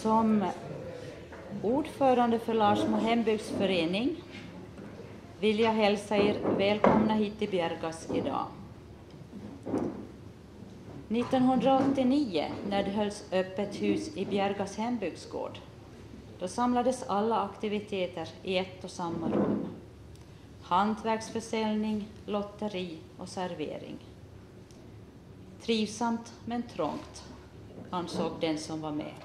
Som ordförande för Larsmo hembygdsförening vill jag hälsa er välkomna hit till Bjärgas idag. 1989, när det hölls öppet hus i Bjärgas hembygdsgård, då samlades alla aktiviteter i ett och samma rum. Hantverksförsäljning, lotteri och servering. Trivsamt men trångt, ansåg den som var med.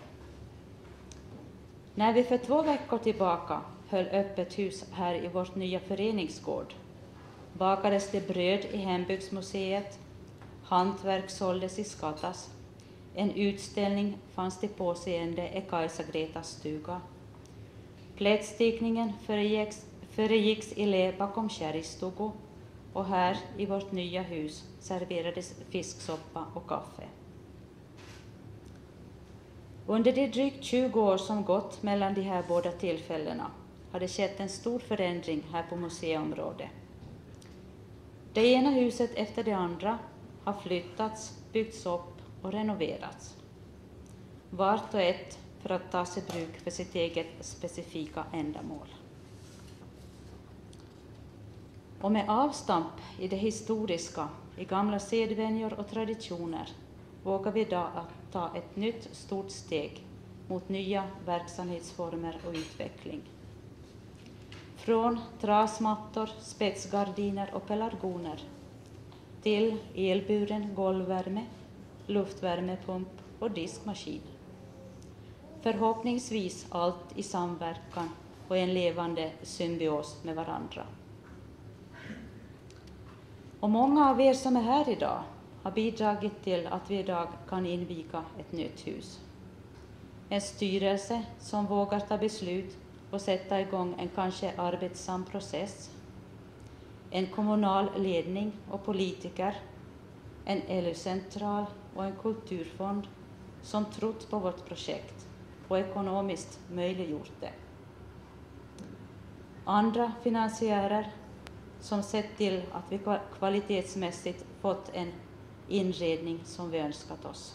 När vi för 2 veckor tillbaka höll öppet hus här i vårt nya föreningsgård bakades det bröd i hembygdsmuseet, hantverk såldes i Skattas, en utställning fanns till påseende i Kajsa-Gretas stuga. Plättstikningen föregicks i lä bakom kärgstugu och här i vårt nya hus serverades fisksoppa och kaffe. Under de drygt 20 år som gått mellan de här båda tillfällena har det skett en stor förändring här på museiområdet. Det ena huset efter det andra har flyttats, byggts upp och renoverats. Vart och ett för att tas i bruk för sitt eget specifika ändamål. Och med avstamp i det historiska, i gamla sedvänjor och traditioner, vågar vi idag att ta ett nytt stort steg mot nya verksamhetsformer och utveckling. Från trasmattor, spetsgardiner och pelargoner till elburen golvvärme, luftvärmepump och diskmaskin. Förhoppningsvis allt i samverkan och en levande symbios med varandra. Och många av er som är här idag har bidragit till att vi idag kan inviga ett nytt hus. En styrelse som vågar ta beslut och sätta igång en kanske arbetsam process. En kommunal ledning och politiker, en LU-central och en kulturfond som trott på vårt projekt och ekonomiskt möjliggjort det. Andra finansiärer som sett till att vi kvalitetsmässigt fått en inredning som vi önskat oss.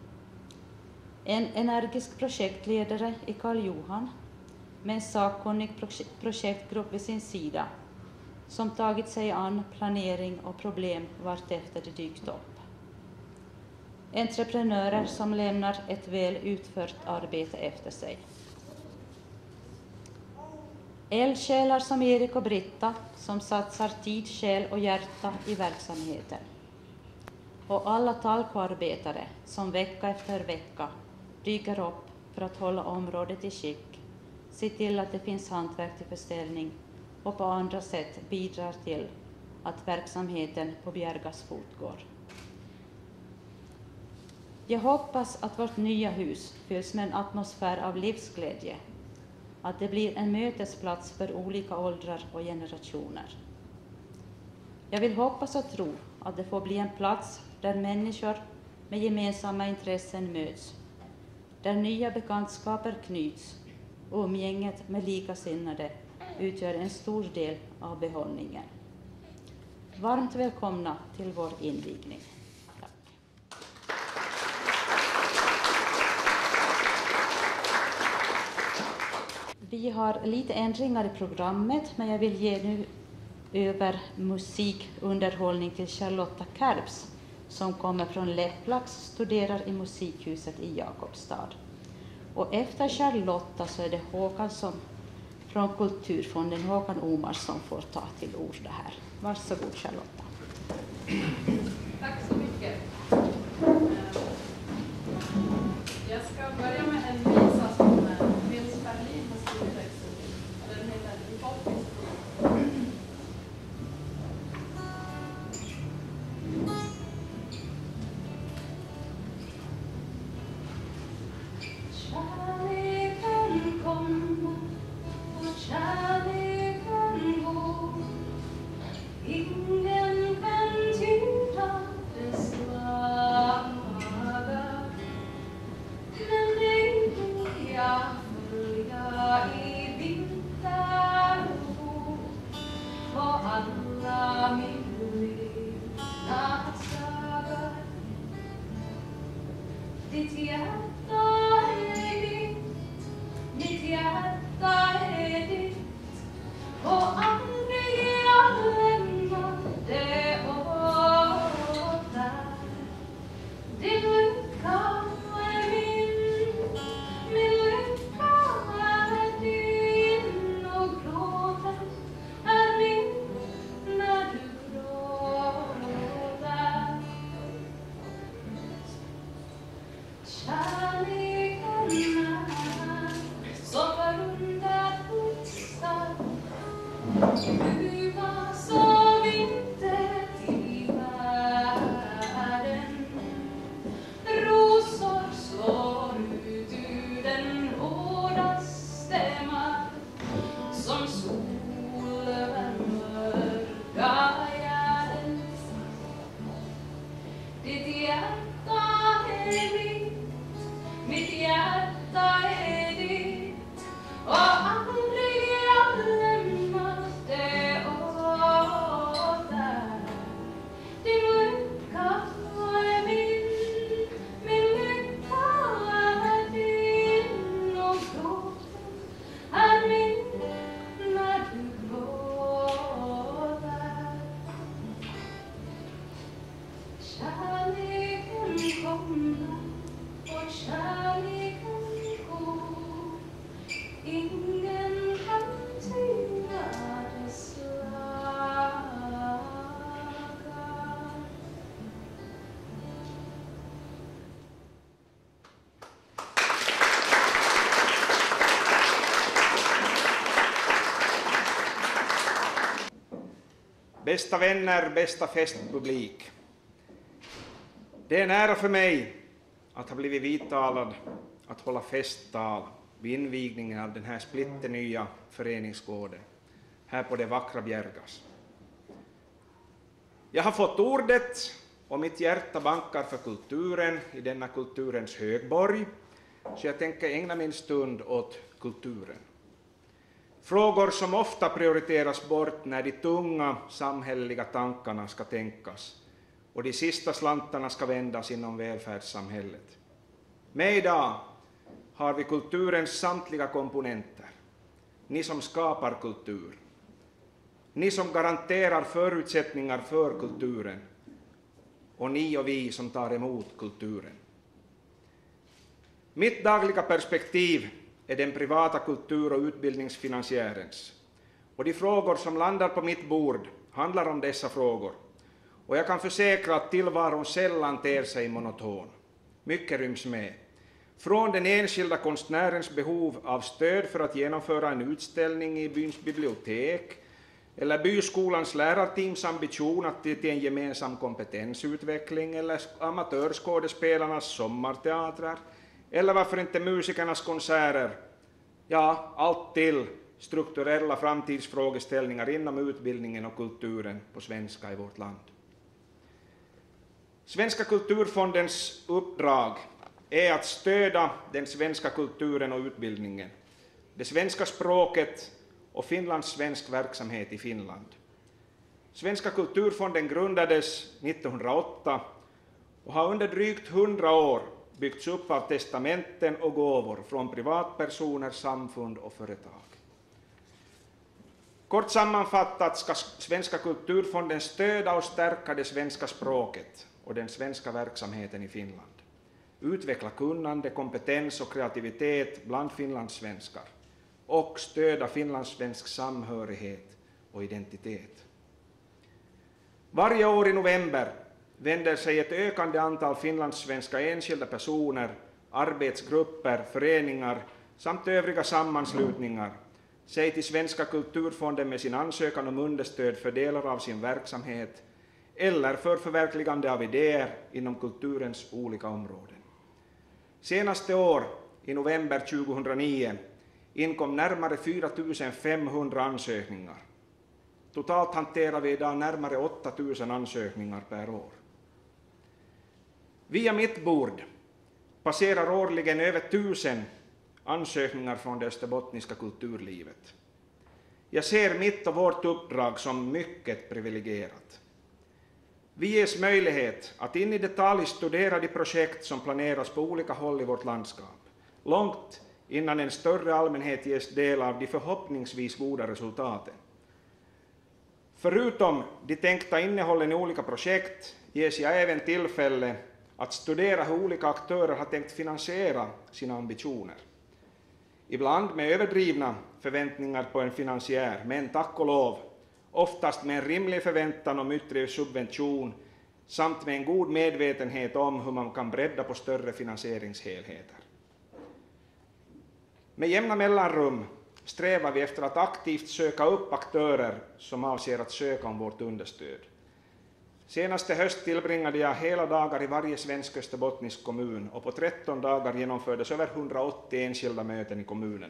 En energisk projektledare i Karl Johan med en sakkunnig projektgrupp vid sin sida som tagit sig an planering och problem vart efter det dykt upp. Entreprenörer som lämnar ett väl utfört arbete efter sig. Eldsjälar som Erik och Britta som satsar tid, själ och hjärta i verksamheten. Och alla talkoarbetare som vecka efter vecka dyker upp för att hålla området i skick, se till att det finns hantverk till försäljning och på andra sätt bidrar till att verksamheten på Bjärgas fortgår. Jag hoppas att vårt nya hus fylls med en atmosfär av livsglädje, att det blir en mötesplats för olika åldrar och generationer. Jag vill hoppas och tro att det får bli en plats där människor med gemensamma intressen möts, där nya bekantskaper knyts och umgänget med likasinnade utgör en stor del av behållningen. Varmt välkomna till vår invigning. Tack. Vi har lite ändringar i programmet, men jag vill ge nu över musikunderhållning till Charlotta Kärps som kommer från Lepplax, studerar i musikhuset i Jakobstad. Och efter Charlotta så är det Håkan från Kulturfonden, Håkan Omar, som får ta till orda här. Varsågod Charlotta. Tack så mycket. Jag ska börja med en visa som Nils Ferlin har skrivit texten till. Den heter I poppis. Kärleken kommer och kärleken går. Ingen kan tyda dess lagar. Men dig vill jag följa i vinter och alla min levnadsdagar. Ditt hjärta är ditt hjärta är mitt hjärta är ditt, och aldrig jag lämnar det åt dig. Din lycka är min lycka är din, och gråten är min när du gråter. Kärleken kommer och kärleken går, ingen kan tyda dess lagar. Bästa vänner, bästa festpublik. Det är en ära för mig att ha blivit vidtalad att hålla festtal vid invigningen av den här splitternya föreningsgården här på det vackra Bjärgas. Jag har fått ordet och mitt hjärta bankar för kulturen i denna kulturens högborg, så jag tänker ägna min stund åt kulturen. Frågor som ofta prioriteras bort när de tunga samhälleliga tankarna ska tänkas och de sista slantarna ska vändas inom välfärdssamhället. Med idag har vi kulturens samtliga komponenter. Ni som skapar kultur. Ni som garanterar förutsättningar för kulturen. Och ni och vi som tar emot kulturen. Mitt dagliga perspektiv är den privata kultur- och utbildningsfinansiärens. Och de frågor som landar på mitt bord handlar om dessa frågor. Och jag kan försäkra att tillvaron sällan ter sig monoton. Mycket ryms med. Från den enskilda konstnärens behov av stöd för att genomföra en utställning i byns bibliotek, eller byskolans lärarteams ambition att till en gemensam kompetensutveckling, eller amatörskådespelarnas sommarteatrar, eller varför inte musikernas konserter, ja, allt till strukturella framtidsfrågeställningar inom utbildningen och kulturen på svenska i vårt land. Svenska kulturfondens uppdrag är att stödja den svenska kulturen och utbildningen, det svenska språket och finlandssvensk verksamhet i Finland. Svenska kulturfonden grundades 1908 och har under drygt 100 år byggts upp av testamenten och gåvor från privatpersoner, samfund och företag. Kort sammanfattat ska Svenska kulturfonden stödja och stärka det svenska språket och den svenska verksamheten i Finland. Utveckla kunnande, kompetens och kreativitet bland finlandssvenskar och stödja finlandssvensk samhörighet och identitet. Varje år i november vänder sig ett ökande antal finlandssvenska enskilda personer, arbetsgrupper, föreningar samt övriga sammanslutningar sig till Svenska kulturfonden med sin ansökan om understöd för delar av sin verksamhet eller för förverkligande av idéer inom kulturens olika områden. Senaste år, i november 2009, inkom närmare 4 500 ansökningar. Totalt hanterar vi idag närmare 8 000 ansökningar per år. Via mitt bord passerar årligen över 1000 ansökningar från det österbottniska kulturlivet. Jag ser mitt och vårt uppdrag som mycket privilegierat. Vi ges möjlighet att in i detalj studera de projekt som planeras på olika håll i vårt landskap, långt innan en större allmänhet ges del av de förhoppningsvis goda resultaten. Förutom de tänkta innehållen i olika projekt ges jag även tillfälle att studera hur olika aktörer har tänkt finansiera sina ambitioner. Ibland med överdrivna förväntningar på en finansiär, men tack och lov, oftast med en rimlig förväntan om yttre subvention samt med en god medvetenhet om hur man kan bredda på större finansieringshelheter. Med jämna mellanrum strävar vi efter att aktivt söka upp aktörer som avser att söka om vårt understöd. Senaste höst tillbringade jag hela dagar i varje svensk österbottnisk kommun och på 13 dagar genomfördes över 180 enskilda möten i kommunerna.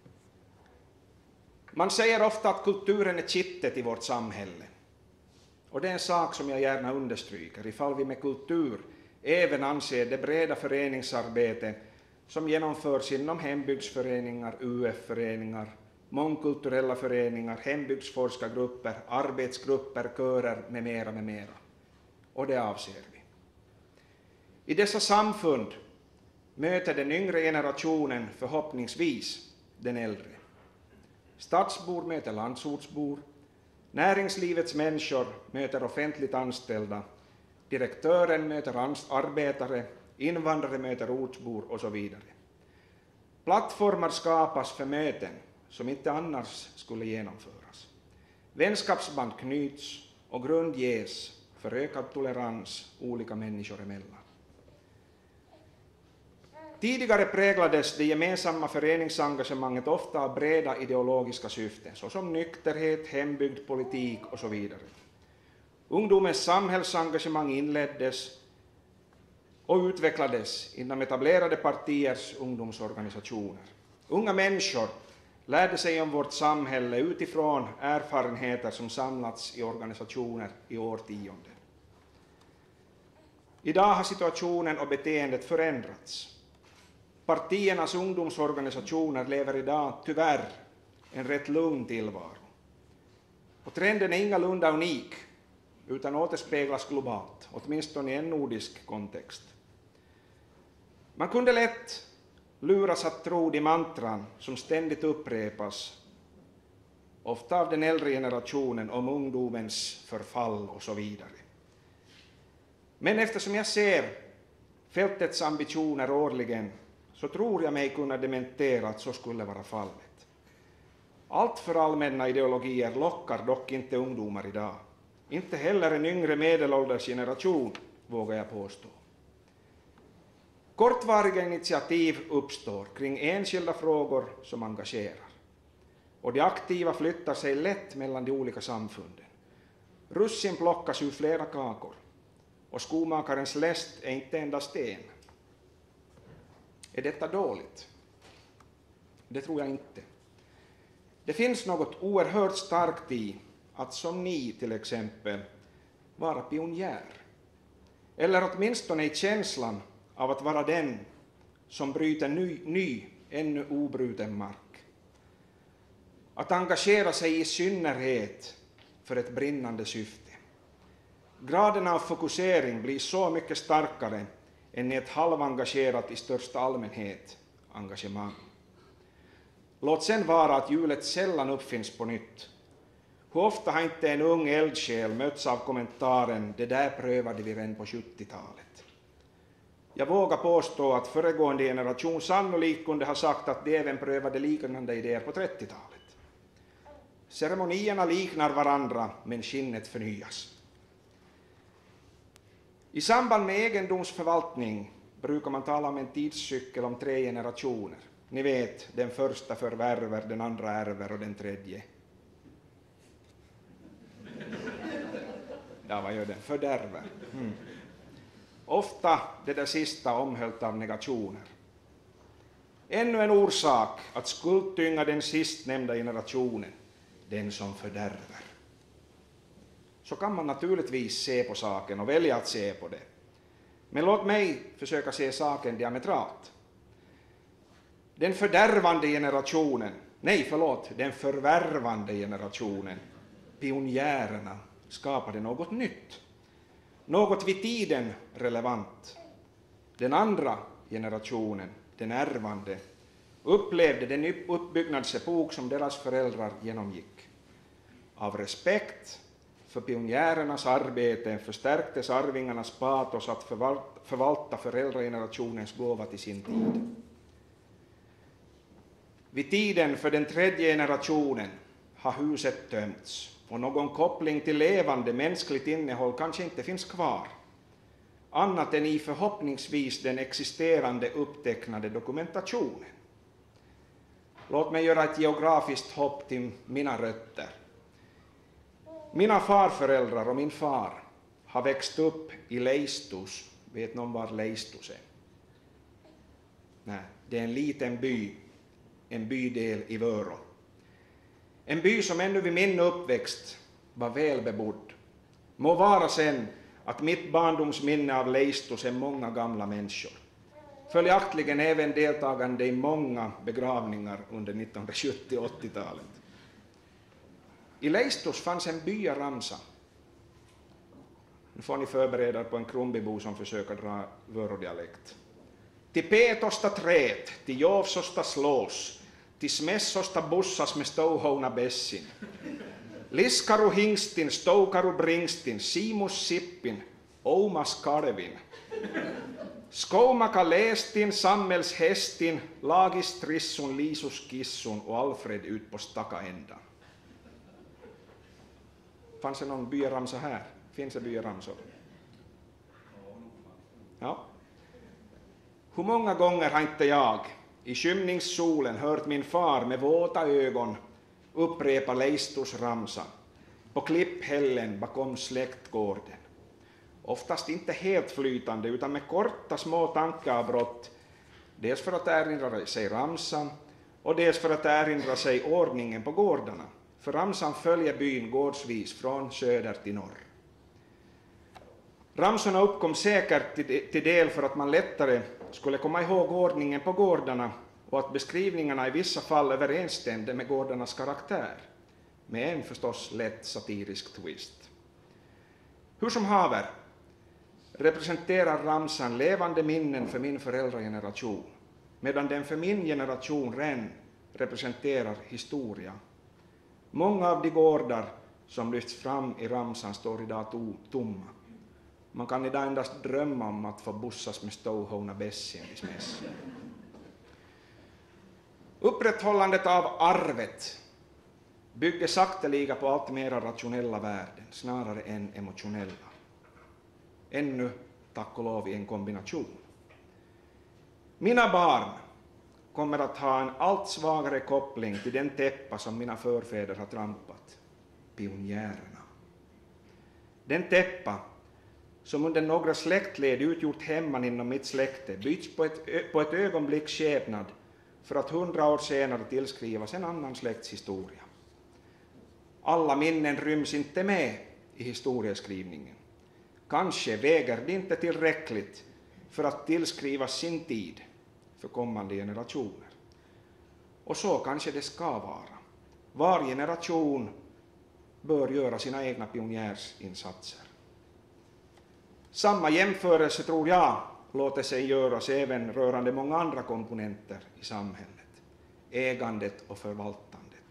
Man säger ofta att kulturen är kittet i vårt samhälle. Och det är en sak som jag gärna understryker, ifall vi med kultur även anser det breda föreningsarbete som genomförs inom hembygdsföreningar, UF-föreningar, mångkulturella föreningar, hembygdsforskargrupper, arbetsgrupper, körer med mera. Och det avser vi. I dessa samfund möter den yngre generationen förhoppningsvis den äldre. Stadsbor möter landsortsbor, näringslivets människor möter offentligt anställda, direktören möter arbetare, invandrare möter ortsbor och så vidare. Plattformar skapas för möten som inte annars skulle genomföras. Vänskapsband knyts och grund ges för ökad tolerans olika människor emellan. Tidigare präglades det gemensamma föreningsengagemanget ofta av breda ideologiska syften, såsom nykterhet, hembygd, politik och så vidare. Ungdomens samhällsengagemang inleddes och utvecklades inom etablerade partiers ungdomsorganisationer. Unga människor lärde sig om vårt samhälle utifrån erfarenheter som samlats i organisationer i årtionden. Idag har situationen och beteendet förändrats. Partiernas ungdomsorganisationer lever idag tyvärr en rätt lugn tillvaro. Och trenden är ingalunda unik, utan återspeglas globalt, åtminstone i en nordisk kontext. Man kunde lätt luras att tro de mantran som ständigt upprepas, ofta av den äldre generationen, om ungdomens förfall och så vidare. Men eftersom jag ser fältets ambitioner årligen, så tror jag mig kunna dementera att så skulle vara fallet. Allt för allmänna ideologier lockar dock inte ungdomar idag. Inte heller en yngre medelålders generation, vågar jag påstå. Kortvariga initiativ uppstår kring enskilda frågor som engagerar. Och de aktiva flyttar sig lätt mellan de olika samfunden. Russin plockas ur flera kakor. Och skomakarens läst är inte endast en. Är detta dåligt? Det tror jag inte. Det finns något oerhört starkt i att som ni till exempel vara pionjär. Eller åtminstone i känslan av att vara den som bryter ny ännu obruten mark. Att engagera sig i synnerhet för ett brinnande syfte. Graden av fokusering blir så mycket starkare än i ett halvengagerat i största allmänhet engagemang. Låt sen vara att hjulet sällan uppfinns på nytt. Hur ofta har inte en ung eldsjäl mötts av kommentaren "det där prövade vi redan på 70-talet". Jag vågar påstå att föregående generation sannolikt kunde ha sagt att de även prövade liknande idéer på 30-talet. Ceremonierna liknar varandra, men skinnet förnyas. I samband med egendomsförvaltning brukar man tala om en tidscykel om 3 generationer. Ni vet, den första förvärver, den andra ärver och den tredje. Ja, vad gör den? Fördärver. Ofta det där sista omhöljt av negationer. Ännu en orsak att skuldtynga den sistnämnda generationen, den som fördärver. Så kan man naturligtvis se på saken och välja att se på det. Men låt mig försöka se saken diametralt. Den förvärvande generationen, pionjärerna, skapade något nytt. Något vid tiden relevant. Den andra generationen, den ärvande, upplevde den uppbyggnadsepok som deras föräldrar genomgick. Av respekt för pionjärernas arbete förstärktes arvingarnas patos att förvalta föräldragenerationens gåva till sin tid. Vid tiden för den tredje generationen har huset tömts och någon koppling till levande mänskligt innehåll kanske inte finns kvar, annat än i förhoppningsvis den existerande upptecknade dokumentationen. Låt mig göra ett geografiskt hopp till mina rötter. Mina farföräldrar och min far har växt upp i Leistus. Vet någon var Leistus är? Nej, det är en liten by, en bydel i Vörå. En by som ännu vid min uppväxt var välbebodd. Må vara sen att mitt barndomsminne av Leistus är många gamla människor. Följaktligen även deltagande i många begravningar under 1970- och 80-talet. I Leistus fanns en byaramsa. Nu får ni förbereda er på en krumbibo som försöker dra vörodialekt. Till petosta trät, till jovsosta slås, till smässosta bussas med stouhona bessin. Liskaru hingstin, stoukaru bringstin, simus sippin, oumas karvin. Skoumaka lästin, sammäls hästin, lagis trissun, lisus kissun och Alfred ut på stakaändan. Fanns det någon byaramsa här? Finns det byaramsor? Ja. Hur många gånger har inte jag i skymningssolen hört min far med våta ögon upprepa Leistus ramsa på klipphällen bakom släktgården. Oftast inte helt flytande utan med korta små tankeavbrott, dels för att erinra sig ramsan och dels för att erinra sig ordningen på gårdarna, för ramsan följer byn gårdsvis från söder till norr. Ramsorna uppkom säkert till del för att man lättare skulle komma ihåg ordningen på gårdarna och att beskrivningarna i vissa fall överensstämde med gårdarnas karaktär, med en förstås lätt satirisk twist. Hur som haver representerar ramsan levande minnen för min föräldrageneration, medan den för min generation redan representerar historia. Många av de gårdar som lyfts fram i ramsan står idag tomma. Man kan idag endast drömma om att få bussas med stouhona bessin i smäss. Upprätthållandet av arvet bygger sakteliga på allt mera rationella värden, snarare än emotionella. Ännu, tack och lov, i en kombination. Mina barn kommer att ha en allt svagare koppling till den täppa som mina förfäder har trampat, pionjärerna. Den täppa som under några släktled utgjort hemman inom mitt släkte byts på ett ögonblick skepnad för att 100 år senare tillskrivas en annan släktshistoria. Alla minnen ryms inte med i historieskrivningen. Kanske väger det inte tillräckligt för att tillskrivas sin tid för kommande generationer. Och så kanske det ska vara. Var generation bör göra sina egna pionjärsinsatser. Samma jämförelse tror jag låter sig göras även rörande många andra komponenter i samhället. Ägandet och förvaltandet.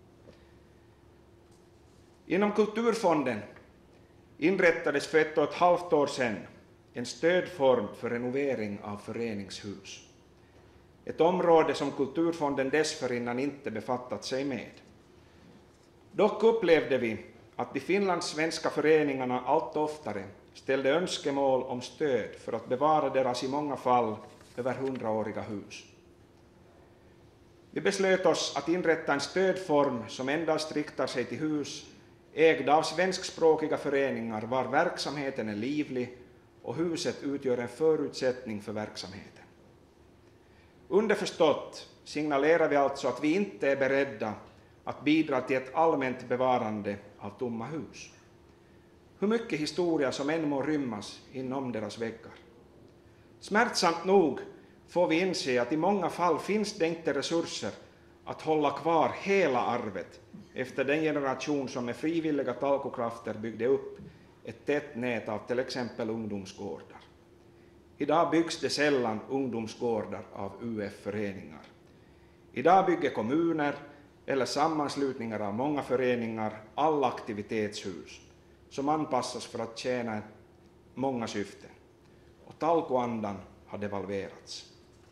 Inom Kulturfonden inrättades för 1,5 år sedan en stödform för renovering av föreningshus. Ett område som Kulturfonden dessförinnan inte befattat sig med. Dock upplevde vi att de finlandssvenska föreningarna allt oftare ställde önskemål om stöd för att bevara deras i många fall över 100-åriga hus. Vi beslöt oss att inrätta en stödform som endast riktar sig till hus ägda av svenskspråkiga föreningar var verksamheten är livlig och huset utgör en förutsättning för verksamheten. Underförstått signalerar vi alltså att vi inte är beredda att bidra till ett allmänt bevarande av tomma hus. Hur mycket historia som än må rymmas inom deras väggar. Smärtsamt nog får vi inse att i många fall finns det inte resurser att hålla kvar hela arvet efter den generation som med frivilliga talkokrafter byggde upp ett tätt nät av till exempel ungdomsgårdar. Idag byggs det sällan ungdomsgårdar av UF-föreningar. Idag bygger kommuner eller sammanslutningar av många föreningar alla aktivitetshus som anpassas för att tjäna många syften. Och talkoandan har devalverats.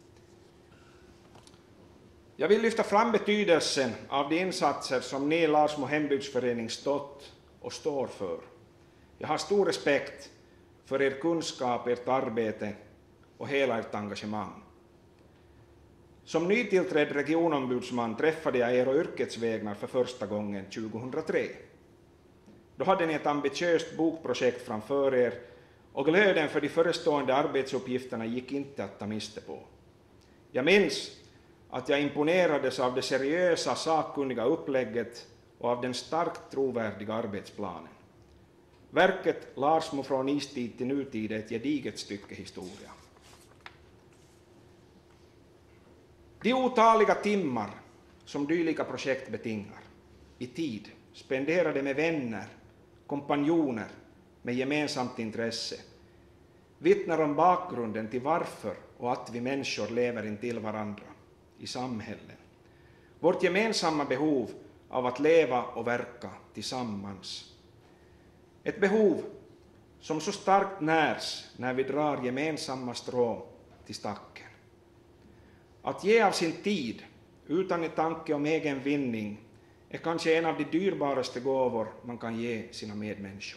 Jag vill lyfta fram betydelsen av de insatser som ni Larsmo hembygdsförening stått och står för. Jag har stor respekt för er kunskap, ert arbete och hela ert engagemang. Som nytillträdd regionombudsman träffade jag er och yrkets vägnar för första gången 2003. Då hade ni ett ambitiöst bokprojekt framför er och glöden för de förestående arbetsuppgifterna gick inte att ta miste på. Jag minns att jag imponerades av det seriösa, sakkunniga upplägget och av den starkt trovärdiga arbetsplanen. Verket Larsmo från istid till nutid är ett gediget stycke historia. De otaliga timmar som dylika projekt betingar, i tid, spenderade med vänner, kompanjoner med gemensamt intresse, vittnar om bakgrunden till varför och att vi människor lever intill varandra i samhällen. Vårt gemensamma behov av att leva och verka tillsammans. Ett behov som så starkt närs när vi drar gemensamma strå till stacken. Att ge av sin tid utan en tanke om egen vinning är kanske en av de dyrbaraste gåvor man kan ge sina medmänniskor.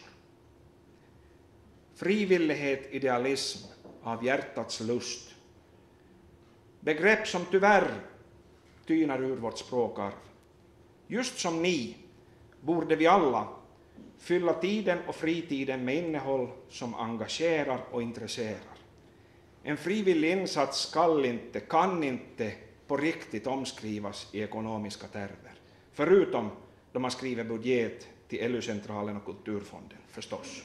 Frivillighet, idealism av hjärtats lust. Begrepp som tyvärr tynar ur vårt språkarv. Just som ni borde vi alla fylla tiden och fritiden med innehåll som engagerar och intresserar. En frivillig insats kan inte på riktigt omskrivas i ekonomiska termer. Förutom då man skriver budget till LU-centralen och Kulturfonden förstås.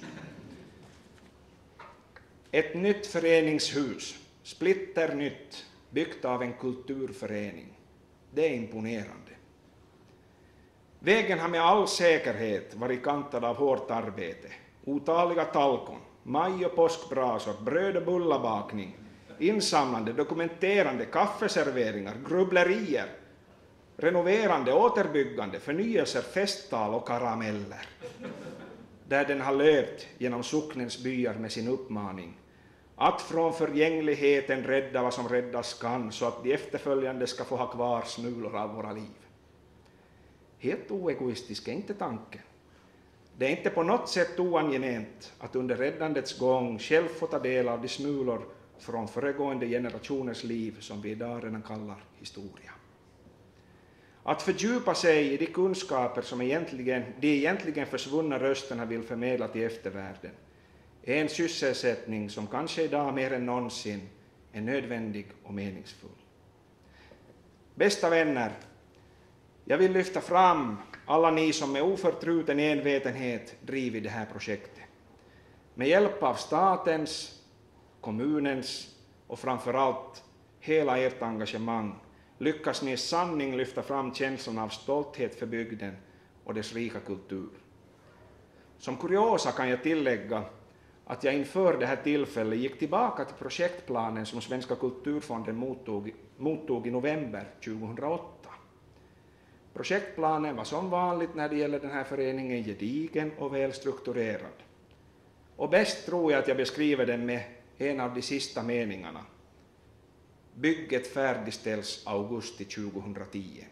Ett nytt föreningshus, splitternytt, byggt av en kulturförening. Det är imponerande. Vägen har med all säkerhet varit kantad av hårt arbete. Otaliga talkon, maj- och påskbrasor, bröd- och bullabakning, insamlande, dokumenterande, kaffeserveringar, grubblerier, renoverande, återbyggande, förnyelser, festtal och karameller. Där den har löpt genom socknens byar med sin uppmaning att från förgängligheten rädda vad som räddas kan så att de efterföljande ska få ha kvar smulor av våra liv. Helt oegoistisk är inte tanken. Det är inte på något sätt oangenämt att under räddandets gång själv få ta del av de smulor från föregående generationers liv som vi idag redan kallar historia. Att fördjupa sig i de kunskaper som de egentligen försvunna rösterna vill förmedla till eftervärlden är en sysselsättning som kanske idag mer än någonsin är nödvändig och meningsfull. Bästa vänner, jag vill lyfta fram alla ni som med oförtruten envetenhet drivit det här projektet. Med hjälp av statens, kommunens och framförallt hela ert engagemang lyckas ni i sanning lyfta fram känslan av stolthet för bygden och dess rika kultur. Som kuriosa kan jag tillägga att jag inför det här tillfället gick tillbaka till projektplanen som Svenska kulturfonden mottog i november 2008. Projektplanen var som vanligt när det gäller den här föreningen gedigen och välstrukturerad. Och bäst tror jag att jag beskriver den med en av de sista meningarna. Bygget färdigställs augusti 2010.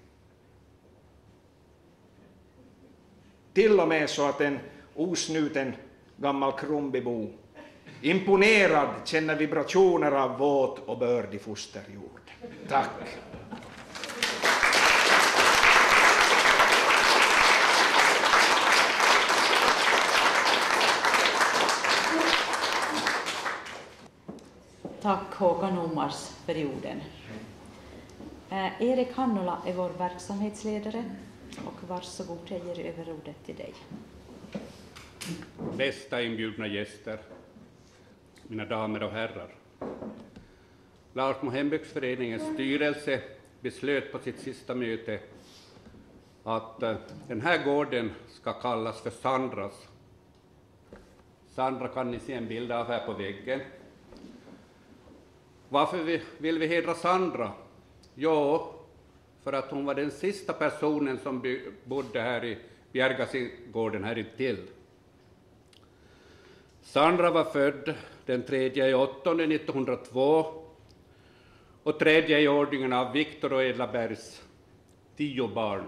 Till och med så att en osnuten gammal krumbibo imponerad känner vibrationer av våt och bördig fosterjord. Tack! Tack Håkan Omars för orden. Erik Hannola är vår verksamhetsledare och varsågod, jag ger över ordet till dig. Bästa inbjudna gäster, mina damer och herrar. Larsmo hembygdsföreningens styrelse beslöt på sitt sista möte att den här gården ska kallas för Sandras. Sandra kan ni se en bild av här på väggen. Varför vill vi hedra Sandra? Jo, för att hon var den sista personen som bodde här i Bjärgasingården här intill. Sandra var född den 3/8/1902 och tredje i ordningen av Viktor och Edla Bergs 10 barn.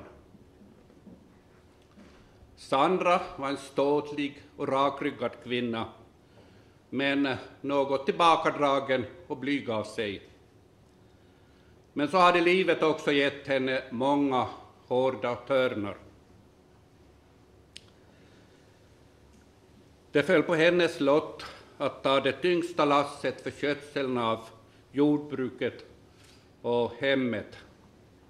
Sandra var en ståtlig och rakryggad kvinna, men något tillbakadragen och blyg av sig. Men så hade livet också gett henne många hårda törnar. Det föll på hennes lott att ta det tyngsta lasset för skötseln av jordbruket och hemmet.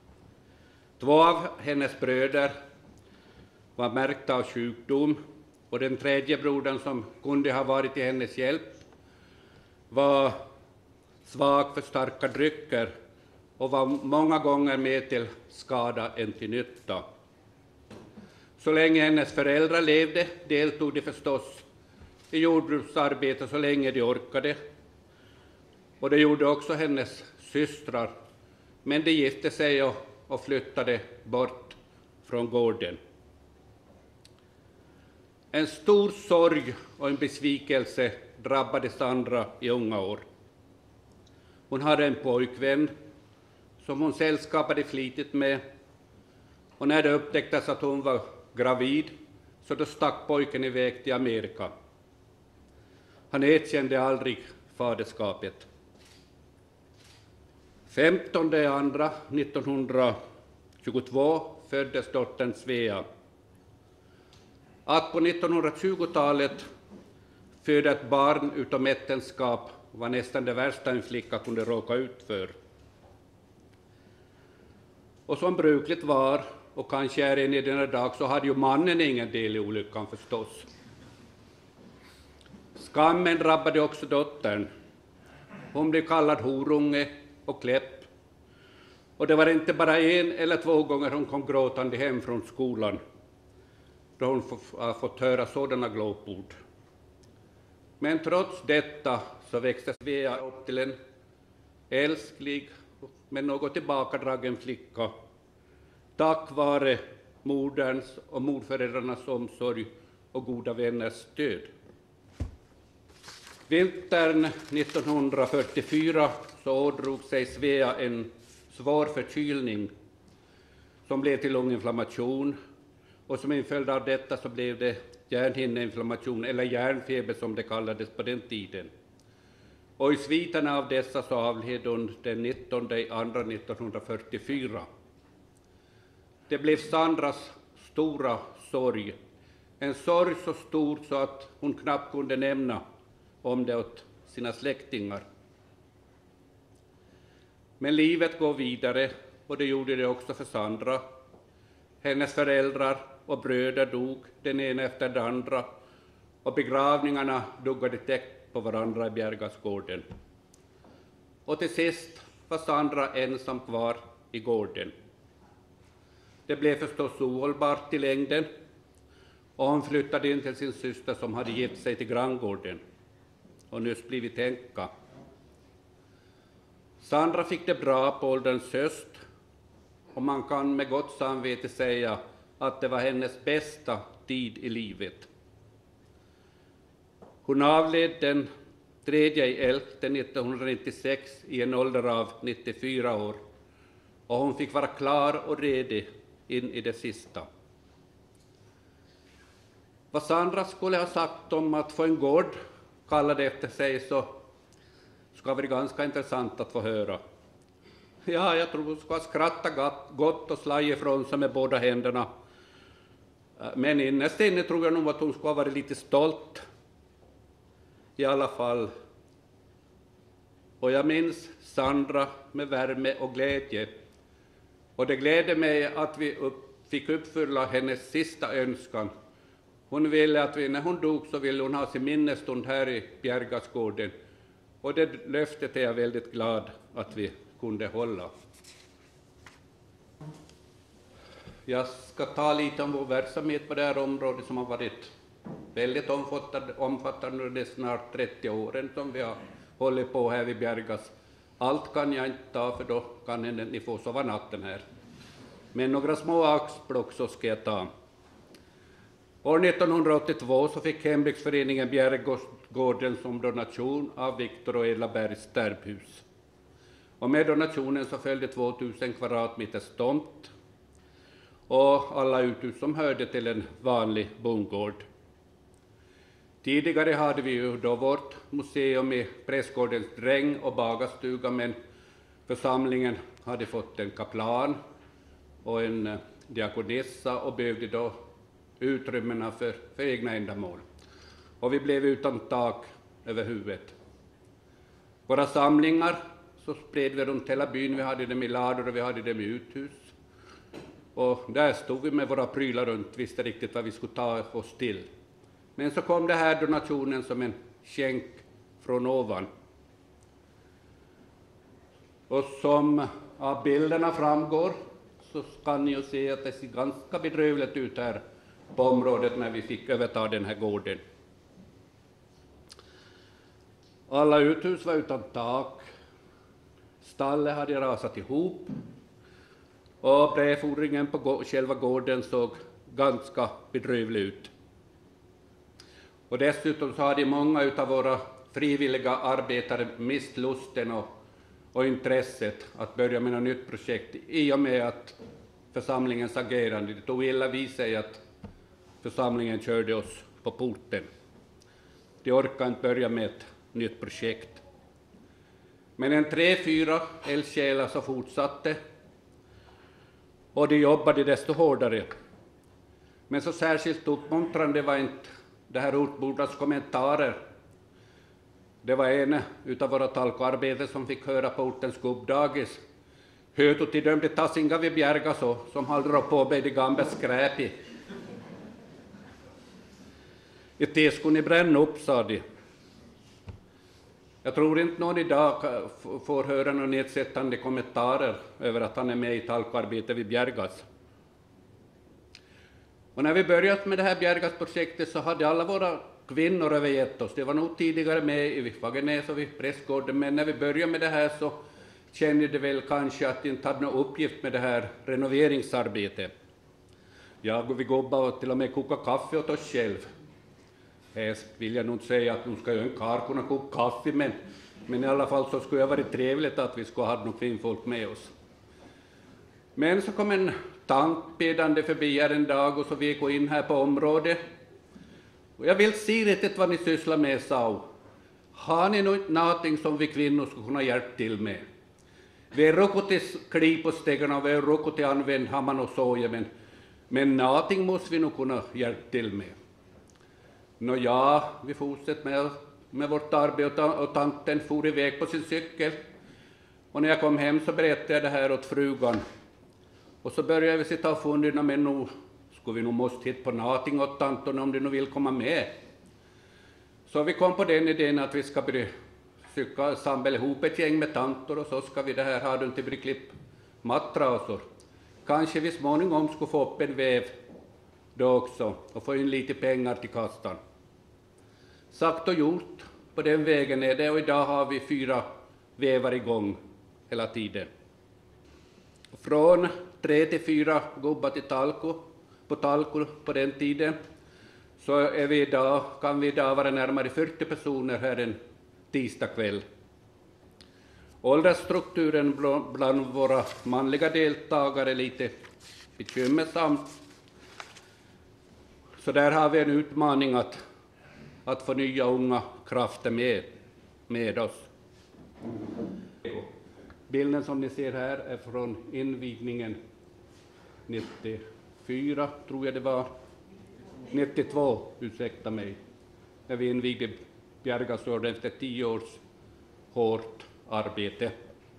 2 av hennes bröder var märkta av sjukdom och den tredje brodern som kunde ha varit till hennes hjälp var svag för starka drycker och var många gånger mer till skada än till nytta. Så länge hennes föräldrar levde deltog de förstås i jordbruksarbete så länge de orkade. Och det gjorde också hennes systrar, men de gifte sig och flyttade bort från gården. En stor sorg och en besvikelse drabbade Sandra i unga år. Hon hade en pojkvän som hon sällskapade flitigt med, och när det upptäcktes att hon var gravid så då stack pojken iväg till Amerika. Han erkände aldrig faderskapet. 15/2/1922 föddes dottern Svea. Att på 1920-talet föda ett barn utom äktenskap var nästan det värsta en flicka kunde råka ut för. Och som brukligt var, och kanske är än i denna dag, så hade ju mannen ingen del i olyckan förstås. Skammen drabbade också dottern. Hon blev kallad horunge och kläpp. Och det var inte bara en eller två gånger hon kom gråtande hem från skolan, då hon fått höra sådana glåpord. Men trots detta så växte Svea upp till en älsklig men något tillbakadragen flicka, tack vare moderns och morföräldrarnas omsorg och goda vänners stöd. Vintern 1944 så ådrog sig Svea en svår förkylning som blev till lunginflammation, och som en följd av detta så blev det hjärnhinneinflammation eller hjärnfeber som det kallades på den tiden. Och i sviterna av dessa så avled hon den 19/2/1944. Det blev Sandras stora sorg, en sorg så stor så att hon knappt kunde nämna om det åt sina släktingar. Men livet går vidare, och det gjorde det också för Sandra. Hennes föräldrar och bröder dog, den ena efter den andra, och begravningarna duggade tätt på varandra i Bjärgasgården. Och till sist var Sandra ensam kvar i gården. Det blev förstås ohållbart i längden, och hon flyttade in till sin syster som hade gift sig till granngården och nyss blivit änka. Sandra fick det bra på ålderns höst, och man kan med gott samvete säga att det var hennes bästa tid i livet. Hon avled den 3/11/1996 i en ålder av 94 år, och hon fick vara klar och redig in i det sista. Vad Sandra skulle ha sagt om att få en gård kallad efter sig så ska vara ganska intressant att få höra. Ja, jag tror hon ska skratta gott och slå ifrån sig med båda händerna. Men innerst inne tror jag nog att hon ska vara lite stolt. I alla fall. Och jag minns Sandra med värme och glädje. Och det gläder mig att vi fick uppfylla hennes sista önskan. Hon ville att när hon dog så ville hon ha sin minnesstund här i Bjärgasgården. Och det löftet är jag väldigt glad att vi kunde hålla. Jag ska ta lite om vår verksamhet på det här området som har varit väldigt omfattande under de snart 30 åren som vi har hållit på här vid Bjärgas. Allt kan jag inte ta, för då kan ni få sova natten här. Men några små axplock så ska jag ta. År 1982 så fick hembygdsföreningen Bjärgasgården som donation av Viktor och Edla Bergs stärbhus. Och med donationen så följde 2000 kvadratmeter tomt och alla uthus som hörde till en vanlig bondgård. Tidigare hade vi ju då vårt museum i prästgårdens dräng- och bagarstuga, men församlingen hade fått en kaplan och en diakonissa och behövde då utrymmena för egna ändamål. Och vi blev utan tak över huvudet. Våra samlingar så spred vi runt hela byn. Vi hade dem i lador och vi hade dem i uthus. Och där stod vi med våra prylar runt, visste riktigt vad vi skulle ta oss till. Men så kom det här donationen som en skänk från ovan. Och som av bilderna framgår så kan ni ju se att det ser ganska bedrövligt ut här på området när vi fick överta den här gården. Alla uthus var utan tak. Stallet hade rasat ihop. Och brädfodringen på själva gården såg ganska bedrövlig ut. Och dessutom så hade många av våra frivilliga arbetare mist lusten och intresset att börja med något nytt projekt i och med att församlingens agerande. Det tog illa vid sig att församlingen körde oss på porten. De orkade inte börja med ett nytt projekt. Men en 3-4 eldsjälar så fortsatte och de jobbade desto hårdare. Men så särskilt uppmuntrande var inte det här ortbordas kommentarer. Det var en utav våra talkoarbetare som fick höra på ortens gubbdagis. Hörde till dem, det tas inga vid bjärga så, som håller på med det gamla skräpet. Det skulle ni bränna upp, sa de. Jag tror inte någon idag får höra några nedsättande kommentarer över att han är med i talkoarbete vid Bjärgas. Och när vi började med det här Bjärgasprojektet så hade alla våra kvinnor övergett oss. Det var nog tidigare med i Fagenäs och vid Prästgården, men när vi började med det här så kände det väl kanske att de inte hade någon uppgift med det här renoveringsarbetet. Jag och vi gubbar och till och med koka kaffe åt oss själv. Jag vill jag nog inte säga att nu ska ju en karl kunna koka kaffe, men i alla fall så skulle det varit trevligt att vi skulle ha några kvinnfolk med oss. Men så kom en tant bedande förbi här en dag och så vi gick in här på området. Och jag vill se riktigt vad ni sysslar med, sa. Har ni någonting som vi kvinnor skulle kunna hjälpa till med? Vi är råkat till kliv på stegarna och vi är råkat till använd hammar och såja, men någonting måste vi nog kunna hjälpa till med. Ja, vi fortsätter med vårt arbete och tanten for iväg på sin cykel. Och när jag kom hem så berättade jag det här åt frugan. Och så började vi sitta och fundera, men nu skulle vi nog måste hitta på någonting åt tanten om de nu vill komma med. Så vi kom på den idén att vi ska börja samla ihop ett gäng med tantor och så ska vi det här ha den till klipp mattrasor. Kanske vi småningom skulle få upp en väv då också och få in lite pengar till kastan. Sagt och gjort, på den vägen är det, och idag har vi 4 vävar igång hela tiden. Från 3 till 4 gubbar till talko på den tiden så är vi idag, kan vi idag vara närmare 40 personer här en tisdag kväll. Åldersstrukturen bland våra manliga deltagare är lite bekymmersam. Så där har vi en utmaning att få nya unga krafter med oss. Bilden som ni ser här är från invigningen 94, tror jag det var. 92, ursäkta mig. När vi invigde Bjärgasorden efter 10 års hårt arbete.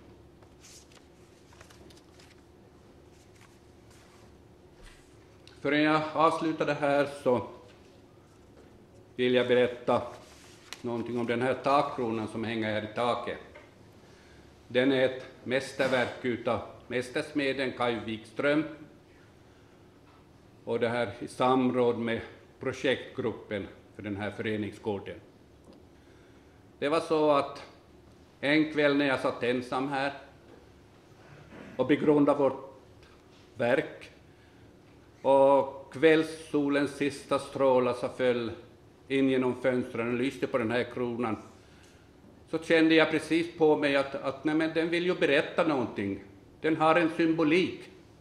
För jag avslutar det här så vill jag berätta någonting om den här takkronan som hänger här i taket. Den är ett mästerverk utav mästersmeden Kaj Wikström och det här i samråd med projektgruppen för den här föreningsgården. Det var så att en kväll när jag satt ensam här och begrundade vårt verk och kvällssolens sista strålar så föll in genom fönstren och lyste på den här kronan, så kände jag precis på mig att nej, men den vill ju berätta någonting. Den har en symbolik.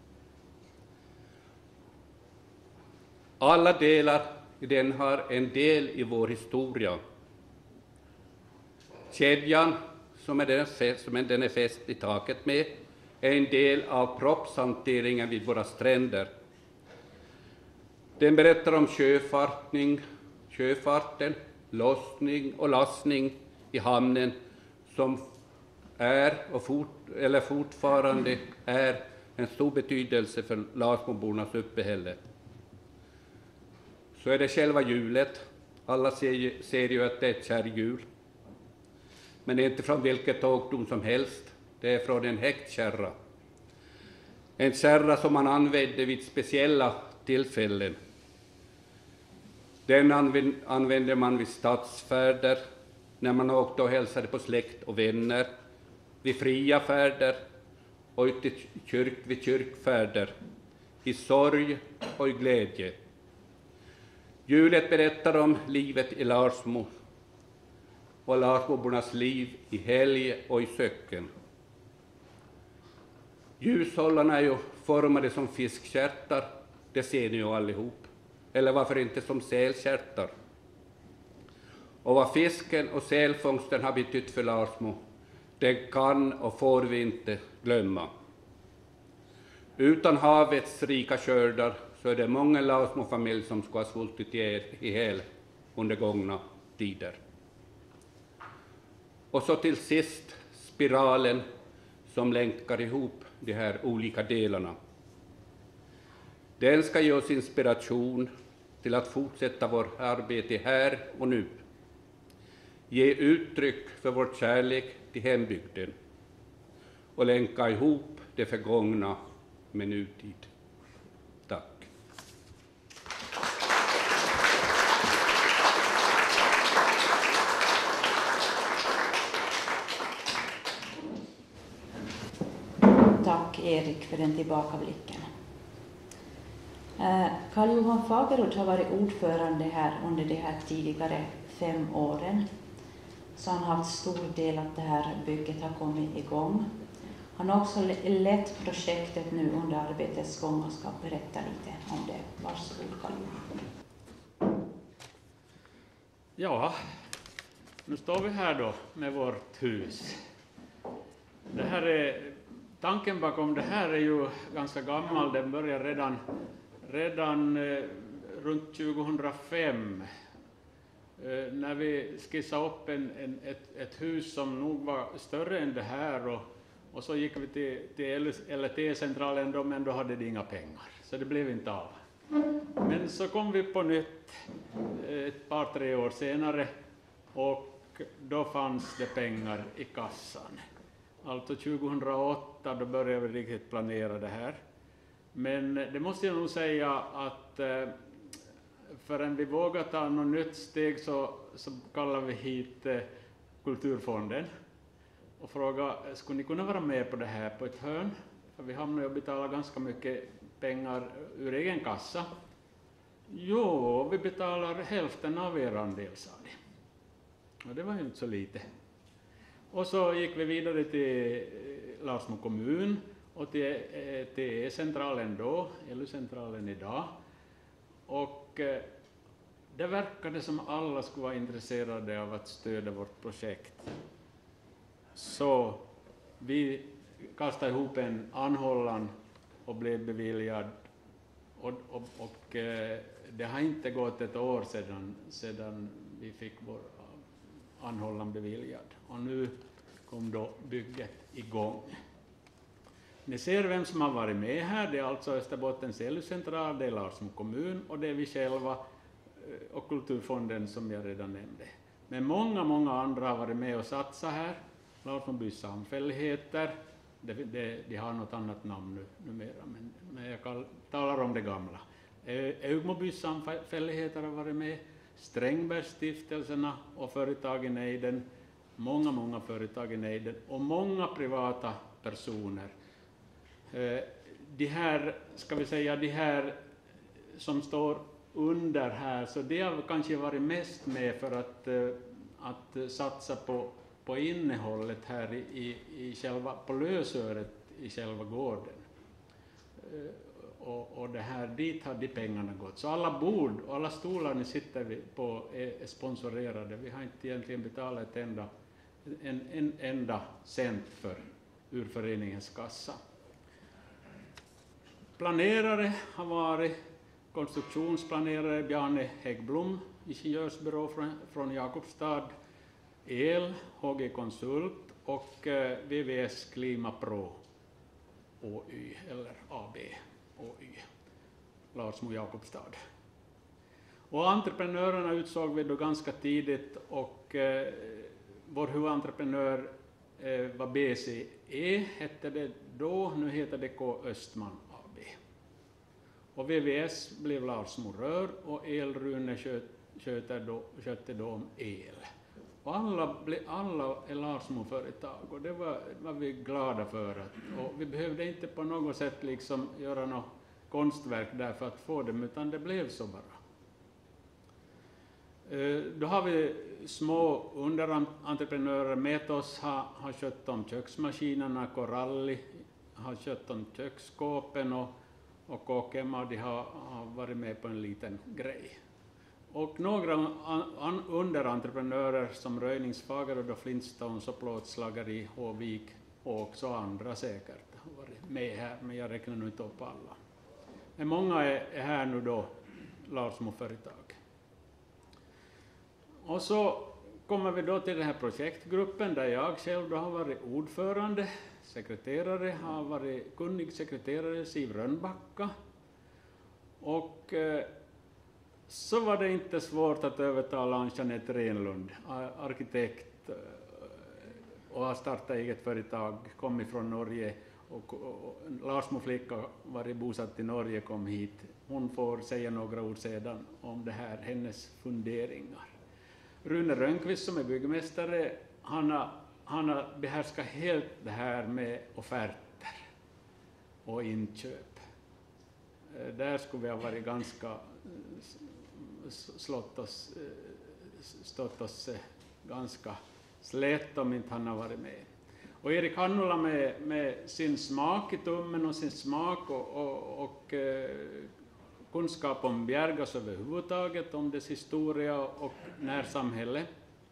Alla delar i den har en del i vår historia. Kedjan som den är fäst i taket med är en del av proppshanteringen vid våra stränder. Den berättar om sjöfarten, lossning och lastning i hamnen som är och fortfarande är en stor betydelse för Lasmobornas uppehälle. Så är det själva hjulet Alla ser ju att det är ett kärrhjul. Men det är inte från vilket åkdom som helst. Det är från en häckkärra. En kärra som man använde vid speciella tillfällen. Den använde man vid stadsfärder, när man åkte och hälsade på släkt och vänner, vid fria färder och vid kyrkfärder, i sorg och i glädje. Hjulet berättar om livet i Larsmo och Larsmobornas liv i helg och i söcken. Ljushållarna är ju formade som fiskkärtar, det ser ni ju allihop. Eller varför inte som sälkärtar. Och vad fisken och sälfångsten har betytt för Larsmo, det kan och får vi inte glömma. Utan havets rika skördar så är det många Larsmo-familjer som ska ha svultit ihjäl under gångna tider. Och så till sist spiralen som länkar ihop de här olika delarna. Den ska ge oss inspiration till att fortsätta vårt arbete här och nu. Ge uttryck för vår kärlek till hembygden och länka ihop det förgångna med nutid. Tack. Tack Erik för den tillbakablicken. Karl-Johan Fagerud har varit ordförande här under de här tidigare 5 åren. Så han har haft stor del att det här bygget har kommit igång. Han har också lett projektet nu under arbetets gång och ska berätta lite om det. Varsågod Karl-Johan. Ja, nu står vi här då med vårt hus. Det här är, tanken bakom det här är ju ganska gammal. Den började redan runt 2005 när vi skissade upp ett hus som nog var större än det här och så gick vi till LT-centralen då, men då hade de inga pengar så det blev inte av. Men så kom vi på nytt ett par 3 år senare och då fanns det pengar i kassan. Alltså 2008 då började vi riktigt planera det här. Men det måste jag nog säga att förrän vi vågar ta något nytt steg så kallar vi hit Kulturfonden och frågar, skulle ni kunna vara med på det här på ett hörn? För vi hamnar ju att betala ganska mycket pengar ur egen kassa. Jo, vi betalar hälften av er andel, sa de. Och det var ju inte så lite. Och så gick vi vidare till Larsmo kommun och till E-centralen då, LU-centralen idag. Och det verkade som alla skulle vara intresserade av att stödja vårt projekt. Så vi kastade ihop en anhållan och blev beviljad. Och det har inte gått ett år sedan vi fick vår anhållan beviljad. Och nu kom då bygget igång. Ni ser vem som har varit med här. Det är alltså Österbottens LU-central, det är Larsmo kommun och det är vi själva och Kulturfonden som jag redan nämnde. Men många andra har varit med och satsat här. Larsmo bys samfälligheter, de har något annat namn numera, men jag talar om det gamla. Eugmo bys samfälligheter har varit med, Strängbergsstiftelserna och företag i nejden, många företag i nejden och många privata personer. De här, ska vi säga, de här som står under här, så det har kanske varit mest med för att satsa på innehållet här i själva, på lösöret i själva gården. Och det här, dit har de pengarna gått. Så alla bord och alla stolar ni sitter på är sponsorerade. Vi har inte egentligen betalat en enda cent ur föreningens kassa. Planerare har varit konstruktionsplanerare Bjarne Häggblom, ingenjörsbyrå från Jakobstad, El, HG Konsult och VVS Klimapro OY eller AB OY, Larsmo Jakobstad. Och entreprenörerna utsåg vi då ganska tidigt, och vår huvudentreprenör var BCE, hette det då, nu heter det K. Östman AB. Och VVS blev Larsmo Rör, och Elrune skötte då om el. Och alla är Larsmo-företag, och det var vi glada för. Och vi behövde inte på något sätt liksom göra något konstverk där för att få dem, utan det blev så bara. Då har vi små underentreprenörer med oss, har skött om köksmaskinerna, Coralli har skött om köksskåpen, och KKM har varit med på en liten grej. Och några underentreprenörer som Röjningsfager och Flintstones och plåtslagare i Håvik, och också andra säkert har varit med här, men jag räknar nu inte upp alla. Men många är här nu då, Larsmo-företag. Och så kommer vi då till den här projektgruppen där jag själv då har varit ordförande, sekreterare, har varit kunnig sekreterare, Siv Rönnbacka. Och så var det inte svårt att övertala Jeanette Renlund, arkitekt, och har startat eget företag, kom ifrån Norge, och Larsmo flicka var bosatt i Norge, kom hit. Hon får säga några ord sedan om det här, hennes funderingar. Rune Rönnqvist som är byggmästare, han har behärskat helt det här med offerter och inköp. Där skulle vi ha varit ganska stått oss ganska slätt om inte han har varit med. Och Erik Hannula med sin smak i tummen och sin smak och kunskap om Bjärgas överhuvudtaget, om dess historia och närsamhälle.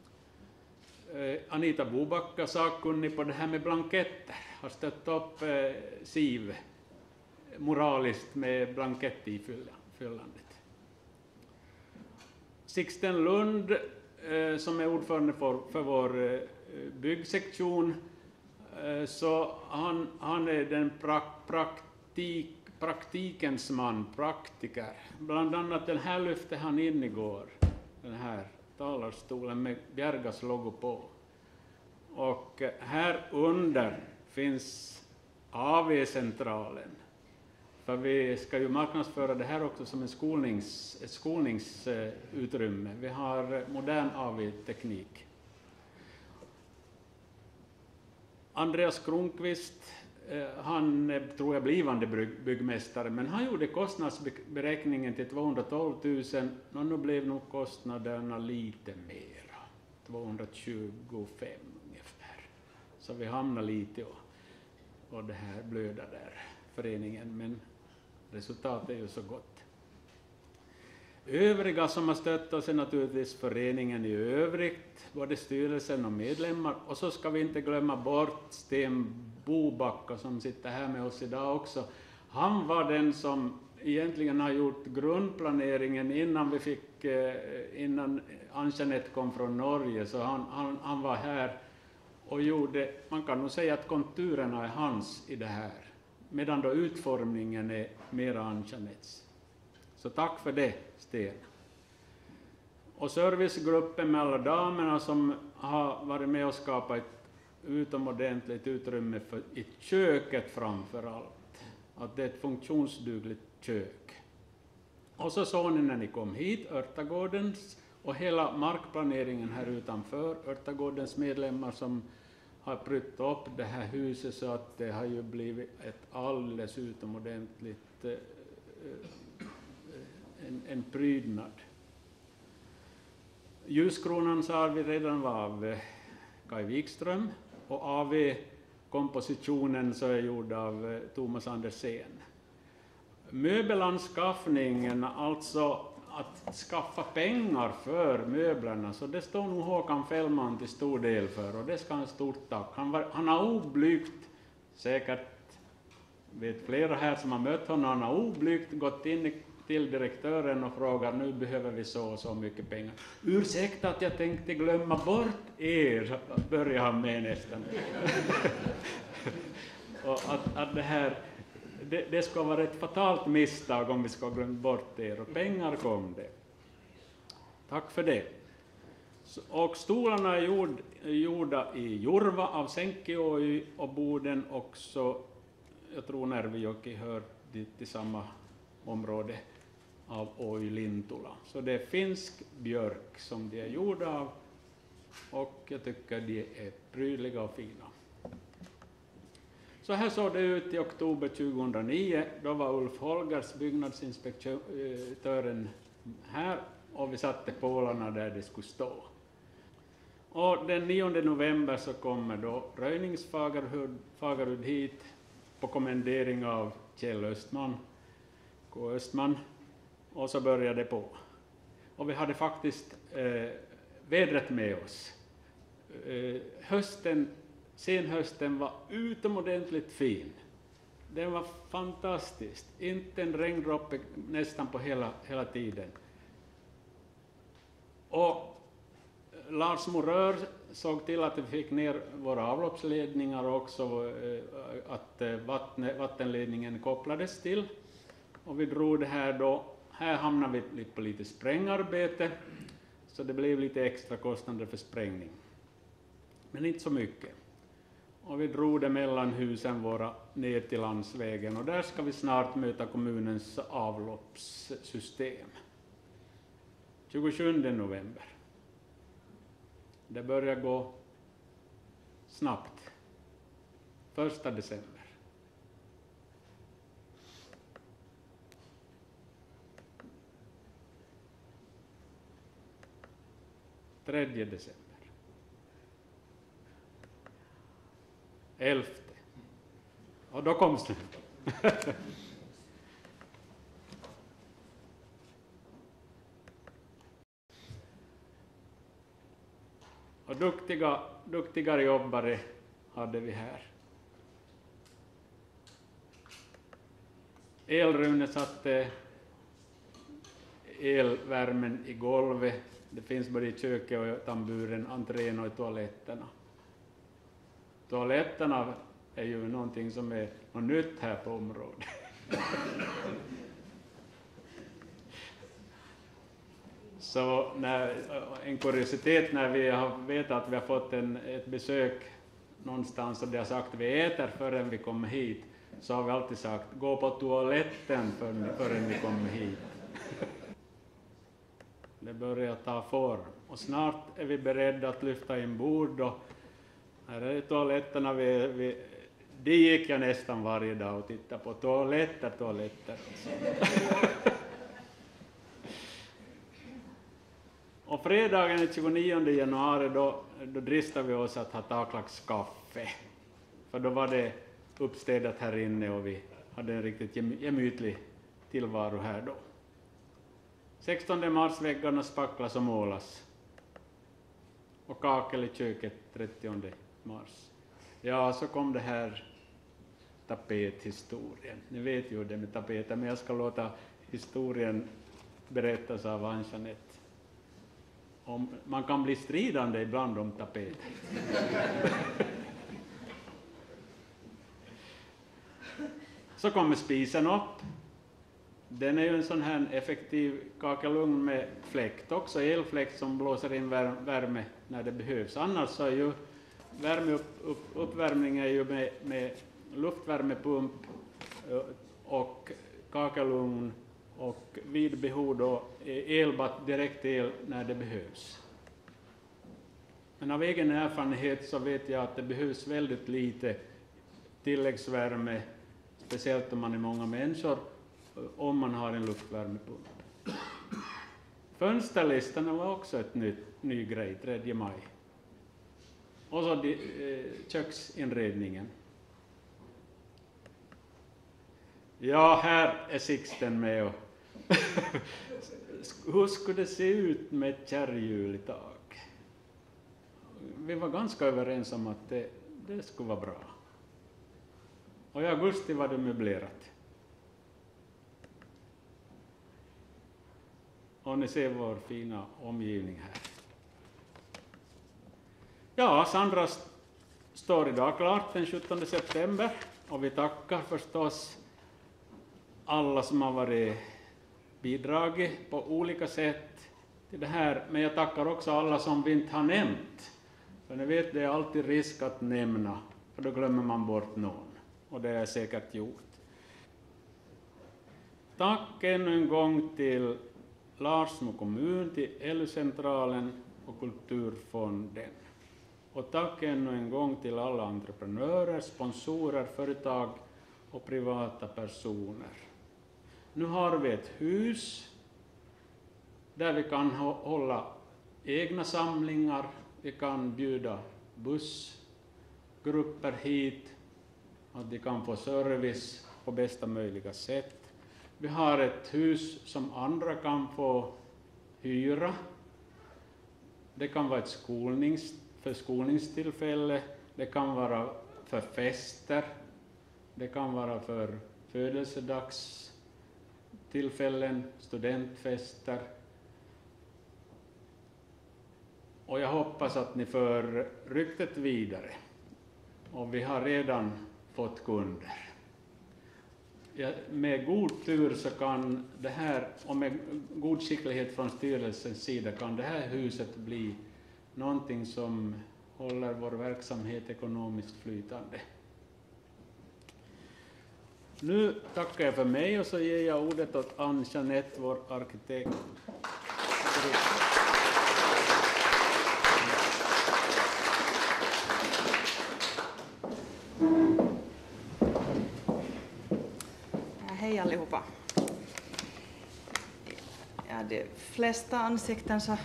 Anita Bobacka, sakkunnig på det här med blanketter, har stött upp Siv moraliskt med blankettifyllandet. Sixten Lund, som är ordförande för vår byggsektion, så han är den praktikens man, praktiker. Bland annat den här lyfte han in igår, den här talarstolen med Bjärgas logo på. Och här under finns AV-centralen. För vi ska ju marknadsföra det här också som ett skolningsutrymme. Vi har modern AV-teknik. Andreas Kronqvist, han tror jag blivande byggmästare, men han gjorde kostnadsberäkningen till 212 000, och nu blev nog kostnaderna lite mer, 225 ungefär. Så vi hamnar lite och det här blöda där, föreningen, men resultatet är ju så gott. Övriga som har stött oss är naturligtvis föreningen i övrigt, både styrelsen och medlemmar. Och så ska vi inte glömma bort Sten Bobacka som sitter här med oss idag också. Han var den som egentligen har gjort grundplaneringen innan Ann-Jeanette kom från Norge. Så han var här och gjorde, man kan nog säga att konturerna är hans i det här, medan då utformningen är mera Ann-Jeanettes. Så tack för det, Sten. Och servicegruppen med alla damerna som har varit med och skapat ett utomordentligt utrymme i köket framför allt. Att det är ett funktionsdugligt kök. Och så såg ni när ni kom hit, Örtagårdens och hela markplaneringen här utanför. Örtagårdens medlemmar som har prytt upp det här huset så att det har ju blivit ett alldeles utomordentligt en prydnad. Ljuskronan sa vi redan var av Kai Wikström, och AV-kompositionen så är gjord av Thomas Andersen. Möbelanskaffningen, alltså att skaffa pengar för möblerna, så det står nog Håkan Fällman till stor del för, och det ska ha en stort tack. Han har oblygt, säkert vet flera här som har mött honom, han har oblygt gått in till direktören och frågar, nu behöver vi så mycket pengar. Ursäkta att jag tänkte glömma bort er, börjar han med nästan. Och att det här, det ska vara ett fatalt misstag om vi ska glömma bort er, och pengar kom det. Tack för det. Och stolarna är gjorda i Jorva av Sänkiöy och Boden också, jag tror Närvijoki hör dit till samma område av Oy-Lintula. Så det är finsk björk som de är gjorda av och jag tycker de är prydliga och fina. Så här såg det ut i oktober 2009. Då var Ulf Holgers, byggnadsinspektören, här och vi satte pålarna där det skulle stå. Och den 9 november så kommer då Röjningsfagerud hit på kommendering av Kjell Östman, K. Östman, och så började det på. Och vi hade faktiskt vädret med oss. Senhösten var utomordentligt fin. Den var fantastisk. Inte en regndroppe nästan på hela tiden. Och Lars Morör såg till att vi fick ner våra avloppsledningar också, att vattenledningen kopplades till. Och vi drog det här då. Här hamnade vi på lite sprängarbete, så det blev lite extra kostnader för sprängning. Men inte så mycket. Och vi drog det mellan husen våra ner till landsvägen och där ska vi snart möta kommunens avloppssystem. 27 november. Det börjar gå snabbt. 1 december. Tredje december. 11. Och då kom snön. Och duktigare jobbare hade vi här. Elrune satte elvärmen i golvet. Det finns både i köket och tamburen, entrén och i toaletterna. Toaletterna är ju någonting som är något nytt här på området. Så en kuriositet när vi har vetat att vi har fått ett besök någonstans och de har sagt att vi äter förrän vi kommer hit, så har vi alltid sagt gå på toaletten förrän vi kommer hit. Det börjar ta form och snart är vi beredda att lyfta in bord och här är toaletterna. Det gick jag nästan varje dag och tittade på toaletter. Och fredagen den 29 januari då dristade vi oss att ha taklagskaffe. För då var det uppstädat här inne och vi hade en riktigt gemytlig tillvaro här då. 16 mars väggarna spacklas och målas. Och kakel i köket 30 mars. Ja, så kom det här tapethistorien. Ni vet ju det med tapeter, men jag ska låta historien berättas av Ann-Jeanette. Man kan bli stridande ibland om tapeter. Så kommer spisen upp. Den är ju en sån här effektiv kakelugn med fläkt också, elfläkt som blåser in värme när det behövs. Annars så är ju uppvärmning är ju med luftvärmepump och kakelugn och vid behov då direkt el när det behövs. Men av egen erfarenhet så vet jag att det behövs väldigt lite tilläggsvärme, speciellt om man är många människor, om man har en luftvärmepump. Fönsterlistorna var också ett ny grej, 3 maj. Och så köksinredningen. Ja, här är Sixten med. Och hur skulle det se ut med ett kärrhjul i tak? Vi var ganska överens om att det skulle vara bra. Och i augusti var det möblerat. Och ni ser vår fina omgivning här. Ja, Sandra står idag klart den 17 september. Och vi tackar förstås alla som har varit bidragit på olika sätt till det här, men jag tackar också alla som vi inte har nämnt. För ni vet, det är alltid risk att nämna, för då glömmer man bort någon. Och det är säkert gjort. Tack ännu en gång till Larsmo kommun, till LU-centralen och Kulturfonden. Och tack ännu en gång till alla entreprenörer, sponsorer, företag och privata personer. Nu har vi ett hus där vi kan hålla egna samlingar, vi kan bjuda bussgrupper hit, att de kan få service på bästa möjliga sätt. Vi har ett hus som andra kan få hyra. Det kan vara ett skolningstillfälle, det kan vara för fester, det kan vara för födelsedagstillfällen, studentfester. Och jag hoppas att ni för ryktet vidare. Och vi har redan fått kunder. Med god tur så kan det här, och med god skicklighet från styrelsens sida, kan det här huset bli någonting som håller vår verksamhet ekonomiskt flytande. Nu tackar jag för mig och så ger jag ordet åt Ann-Jeanette, vår arkitekt. Hej allihopa. Ja, de flesta ansikten så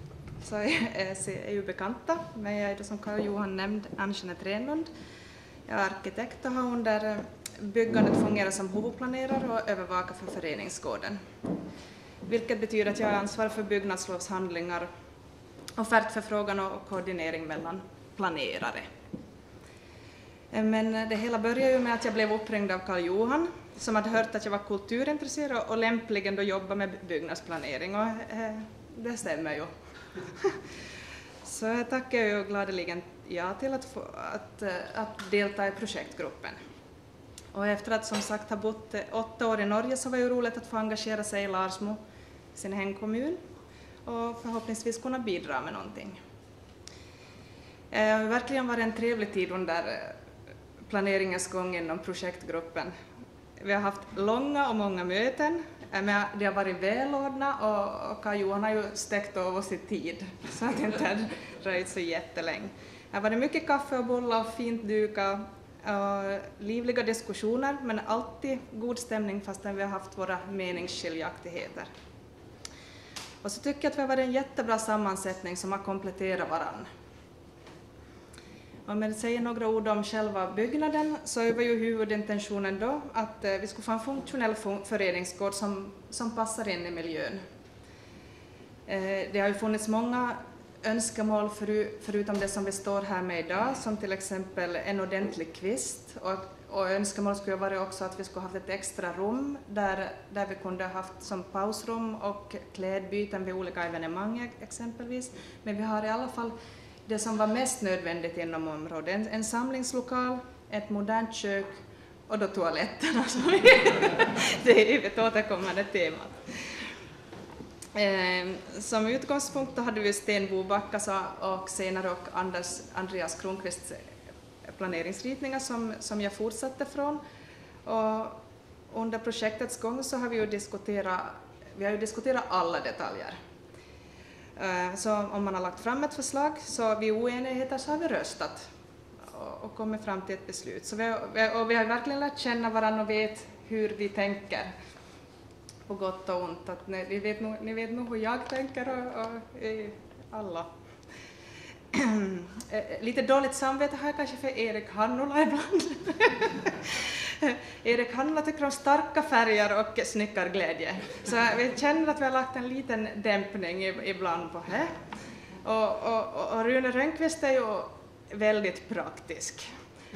är ju bekanta, men jag är det som Karl-Johan nämnde, Ann-Jeanette Renlund. Jag är arkitekt och har under byggandet fungerat som huvudplanerare och övervakare för föreningsgården. Vilket betyder att jag är ansvarig för byggnadslovshandlingar, offertförfrågan och koordinering mellan planerare. Men det hela började ju med att jag blev uppringd av Karl-Johan som hade hört att jag var kulturintresserad och lämpligen då jobba med byggnadsplanering, och det stämmer ju. Så jag tackar ju gladeligen ja till att delta i projektgruppen. Och efter att som sagt ha bott 8 år i Norge så var det ju roligt att få engagera sig i Larsmo, sin hemkommun, och förhoppningsvis kunna bidra med någonting. Det har verkligen varit en trevlig tid under planeringens gång inom projektgruppen. Vi har haft långa och många möten, men det har varit välordnat och Karl-Johan har ju stäckt av oss i tid, så att det inte har dröjt så jättelänge. Det har varit mycket kaffe och bollar och fint dukat och livliga diskussioner, men alltid god stämning fastän vi har haft våra meningsskiljaktigheter. Och så tycker jag att vi har varit en jättebra sammansättning som har kompletterat varann. Om jag säger några ord om själva byggnaden så var ju huvudintentionen då att vi skulle få en funktionell föreningsgård som passar in i miljön. Det har ju funnits många önskemål förutom det som vi står här med idag, som till exempel en ordentlig kvist, och önskemål skulle vara också att vi skulle haft ett extra rum där vi kunde haft som pausrum och klädbyten vid olika evenemang exempelvis. Men vi har i alla fall det som var mest nödvändigt inom området, en samlingslokal, ett modernt kök och då toaletterna. Det är ett återkommande temat. Som utgångspunkt då hade vi Sten Bobacka och senare och Andreas Kronqvists planeringsritningar som jag fortsatte från. Och under projektets gång så har vi ju diskuterat alla detaljer. Så om man har lagt fram ett förslag så vid oenigheter så har vi röstat och kommit fram till ett beslut. Så vi har verkligen lärt känna varandra och vet hur vi tänker på gott och ont. Att ni vet nog hur jag tänker och alla. Lite dåligt samvete har jag kanske för Erik Hannula ibland. Erik Hannula tycker om starka färger och snickarglädje. Så vi känner att vi har lagt en liten dämpning ibland på det. Och Rune Rönnqvist är ju väldigt praktisk.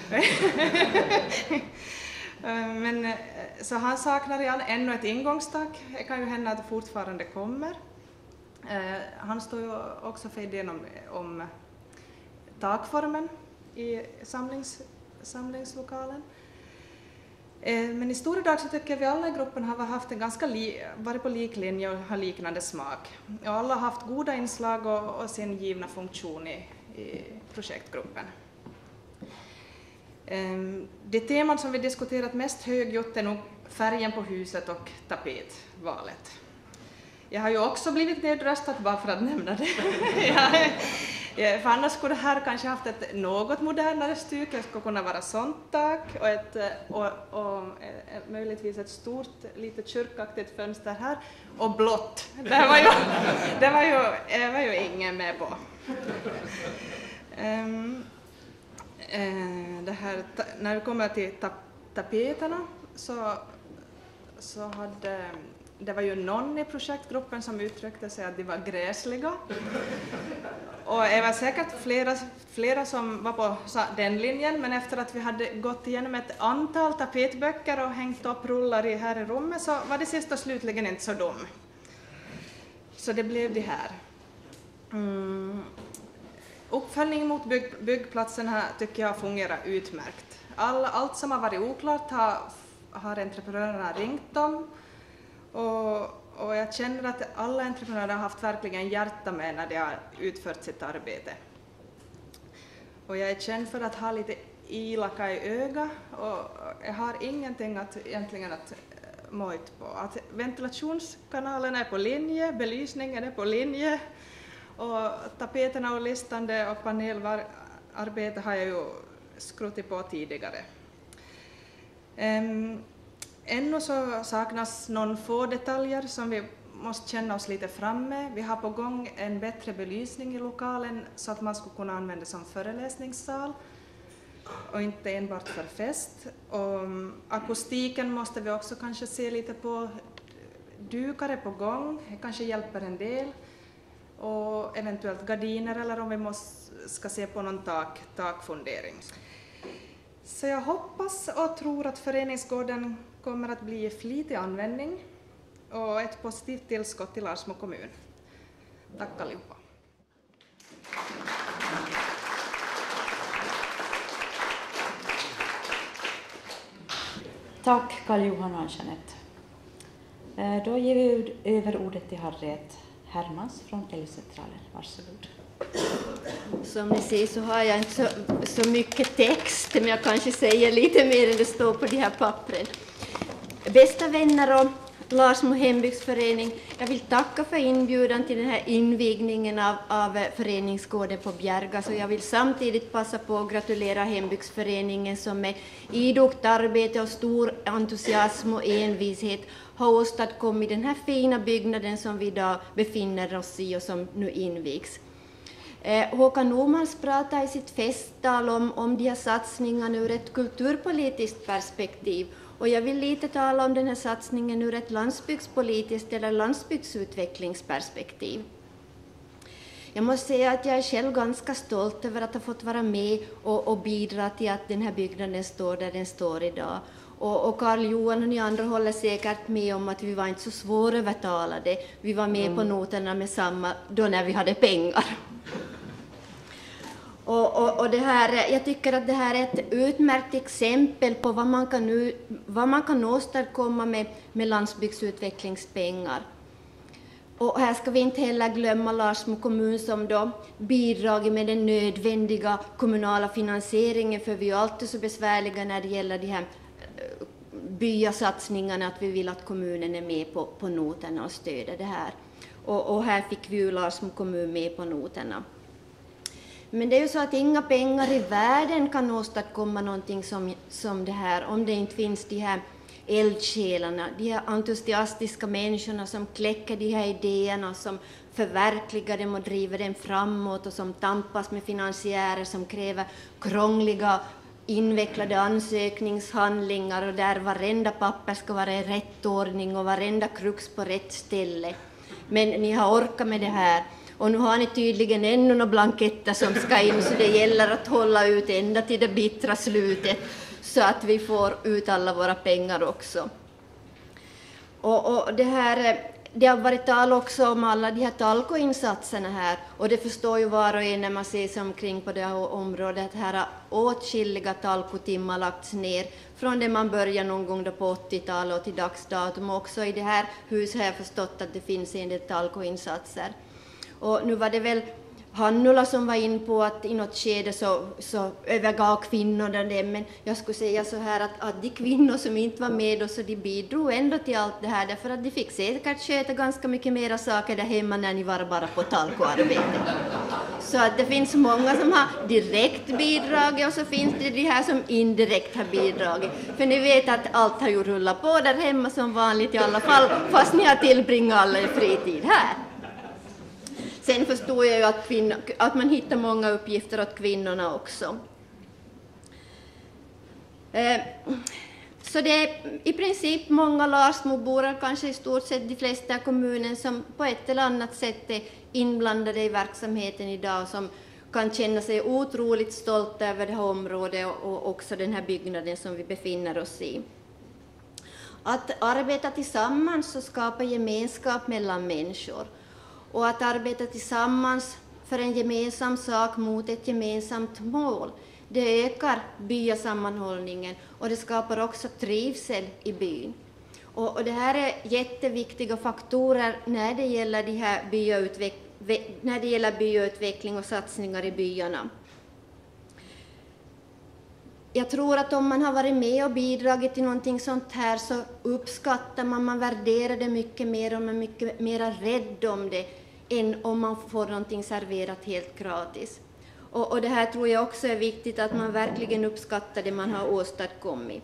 Men, så han saknar ännu ett ingångstak. Det kan ju hända att det fortfarande kommer. Han står ju också för idén om takformen i samlingslokalen. Men i stora drag så tycker jag vi alla i gruppen har haft en ganska varit på lik linje och har liknande smak. Och alla har haft goda inslag och sin givna funktion i projektgruppen. Det teman som vi diskuterat mest högljutt är nog färgen på huset och tapetvalet. Jag har ju också blivit nedröstad bara för att nämna det. För annars skulle det här kanske haft ett något modernare stuk. Det skulle kunna vara sånt tak och möjligtvis ett stort litet kyrkaktigt fönster här och blått. Det var ju ingen med på. Det här, när vi kommer till tapeterna så hade det var ju någon i projektgruppen som uttryckte sig att de var gräsliga. Och det var säkert flera som var på den linjen, men efter att vi hade gått igenom ett antal tapetböcker och hängt upp rullar här i rummet så var det sist och slutligen inte så dum. Så det blev det här. Uppföljning mot byggplatserna tycker jag fungerar utmärkt. Allt som har varit oklart har entreprenörerna ringt dem. Och jag känner att alla entreprenörer har haft verkligen hjärta med när de har utfört sitt arbete. Och jag är känd för att ha lite ilaka i öga och jag har ingenting egentligen att mojt på. Att ventilationskanalen är på linje, belysningen är på linje och tapeterna och listande och panelarbete har jag ju skrutit på tidigare. Ännu så saknas någon få detaljer som vi måste känna oss lite framme. Vi har på gång en bättre belysning i lokalen så att man skulle kunna använda det som föreläsningssal och inte enbart för fest. Och akustiken måste vi också kanske se lite på. Dukar är på gång, det kanske hjälper en del. Och eventuellt gardiner eller om vi ska se på någon takfundering. Så jag hoppas och tror att föreningsgården kommer att bli i flitig användning och ett positivt tillskott till Larsmo kommun. Tack allihopa. Tack Karl-Johan och Ann-Jeanette. Då ger vi över ordet till Harriet Hermans från LO-centralen. Varsågod. Som ni ser så har jag inte så mycket text, men jag kanske säger lite mer än det står på de här pappren. Bästa vänner och Larsmo hembygdsförening, jag vill tacka för inbjudan till den här invigningen av föreningsgården på Bjärgas. Och jag vill samtidigt passa på att gratulera hembygdsföreningen som med idogt arbete och stor entusiasm och envishet har åstadkommit den här fina byggnaden som vi idag befinner oss i och som nu invigs. Håkan Normans pratar i sitt festtal om de här satsningarna ur ett kulturpolitiskt perspektiv. Och jag vill lite tala om den här satsningen ur ett landsbygdspolitiskt eller landsbygdsutvecklingsperspektiv. Jag måste säga att jag är själv ganska stolt över att ha fått vara med och bidra till att den här byggnaden står där den står idag. Och Karl-Johan och ni andra håller säkert med om att vi var inte så svårövertalade. Vi var med på noterna med samma då när vi hade pengar. Och det här, jag tycker att det här är ett utmärkt exempel på vad man kan åstadkomma med landsbygdsutvecklingspengar. Och här ska vi inte heller glömma Larsmo kommun som då bidragit med den nödvändiga kommunala finansieringen, för vi är alltid så besvärliga när det gäller de här byasatsningarna att vi vill att kommunen är med på noterna och stöder det här. Och här fick vi ju Larsmo kommun med på noterna. Men det är ju så att inga pengar i världen kan åstadkomma någonting som det här om det inte finns de här eldsjälarna, de här entusiastiska människorna som kläcker de här idéerna, som förverkligar dem och driver dem framåt och som tampas med finansiärer som kräver krångliga, invecklade ansökningshandlingar och där varenda papper ska vara i rätt ordning och varenda krux på rätt ställe. Men ni har orkat med det här. Och nu har ni tydligen ännu några blanketter som ska in, så det gäller att hålla ut ända till det bittra slutet så att vi får ut alla våra pengar också. Och det här, det har varit tal också om alla de här talkoinsatserna här, och det förstår ju var och en när man ser sig omkring på det här området. Här har åtskilliga talkotimmar lagts ner från det man började någon gång då på 80-talet och till dagsdatum. Också i det här huset har jag förstått att det finns en del talkoinsatser. Och nu var det väl Hannula som var in på att i något skede så övergav kvinnorna det, men jag skulle säga så här att de kvinnor som inte var med då, så de bidrog ändå till allt det här, därför att de fick säkert sköta ganska mycket mera saker där hemma när ni var bara på talkoarbete. Så att det finns många som har direkt bidragit och så finns det de här som indirekt har bidragit. För ni vet att allt har ju rullat på där hemma som vanligt i alla fall, fast ni har tillbringat alla er fritid här. Sen förstår jag ju att man hittar många uppgifter åt kvinnorna också. Så det är i princip många Larsmobor, kanske i stort sett de flesta kommuner, som på ett eller annat sätt är inblandade i verksamheten idag, som kan känna sig otroligt stolta över det här området och också den här byggnaden som vi befinner oss i. Att arbeta tillsammans och skapa gemenskap mellan människor. Och att arbeta tillsammans för en gemensam sak mot ett gemensamt mål, det ökar byasammanhållningen och det skapar också trivsel i byn. Och det här är jätteviktiga faktorer när det gäller byutveckling och satsningar i byarna. Jag tror att om man har varit med och bidragit till någonting sånt här, så uppskattar man värderar det mycket mer och man är mycket mer rädd om det än om man får någonting serverat helt gratis. Och det här tror jag också är viktigt, att man verkligen uppskattar det man har åstadkommit.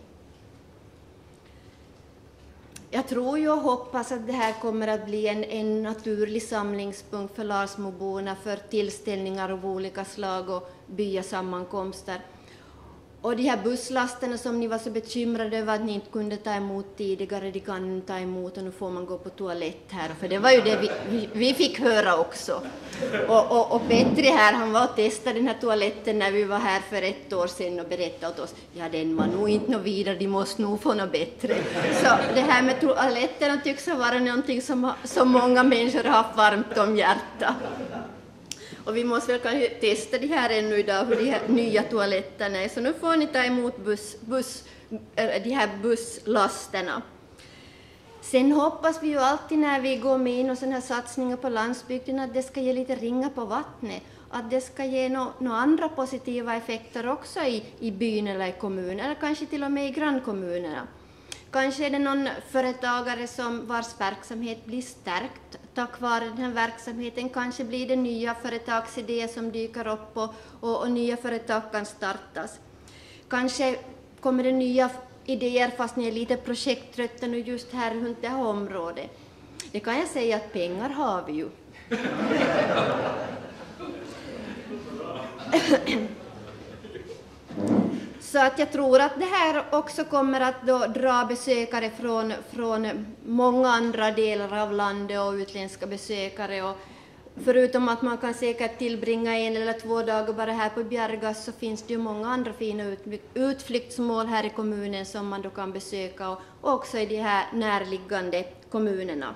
Jag tror ju och hoppas att det här kommer att bli en naturlig samlingspunkt för Larsmoborna för tillställningar av olika slag och byasammankomster. Och de här busslasterna som ni var så bekymrade över att ni inte kunde ta emot tidigare, de kan ta emot och nu får man gå på toalett här. För det var ju det vi fick höra också. Och Petri här, han var och testade den här toaletten när vi var här för 1 år sedan och berättade åt oss, ja den var nog inte något vidare, de måste nog få något bättre. Så det här med toaletterna tycks vara någonting som många människor har haft varmt om hjärtat. Och vi måste väl kanske testa det här ännu idag, hur de här nya toaletterna är. Så nu får ni ta emot de här busslasterna. Sen hoppas vi ju alltid när vi går med in och sådana här satsningar på landsbygden att det ska ge lite ringar på vattnet. Att det ska ge några andra positiva effekter också i byn eller i kommunen, eller kanske till och med i grannkommunerna. Kanske är det någon företagare vars verksamhet blir stärkt tack vare den här verksamheten. Kanske blir det nya företagsidéer som dyker upp och nya företag kan startas. Kanske kommer det nya idéer fast ni är lite projekttrötta nu just här runt det här området. Det kan jag säga att pengar har vi ju. Så att jag tror att det här också kommer att då dra besökare från många andra delar av landet och utländska besökare. Och förutom att man kan säkert tillbringa 1 eller 2 dagar bara här på Bjärgas, så finns det ju många andra fina utflyktsmål här i kommunen som man då kan besöka, och också i de här närliggande kommunerna.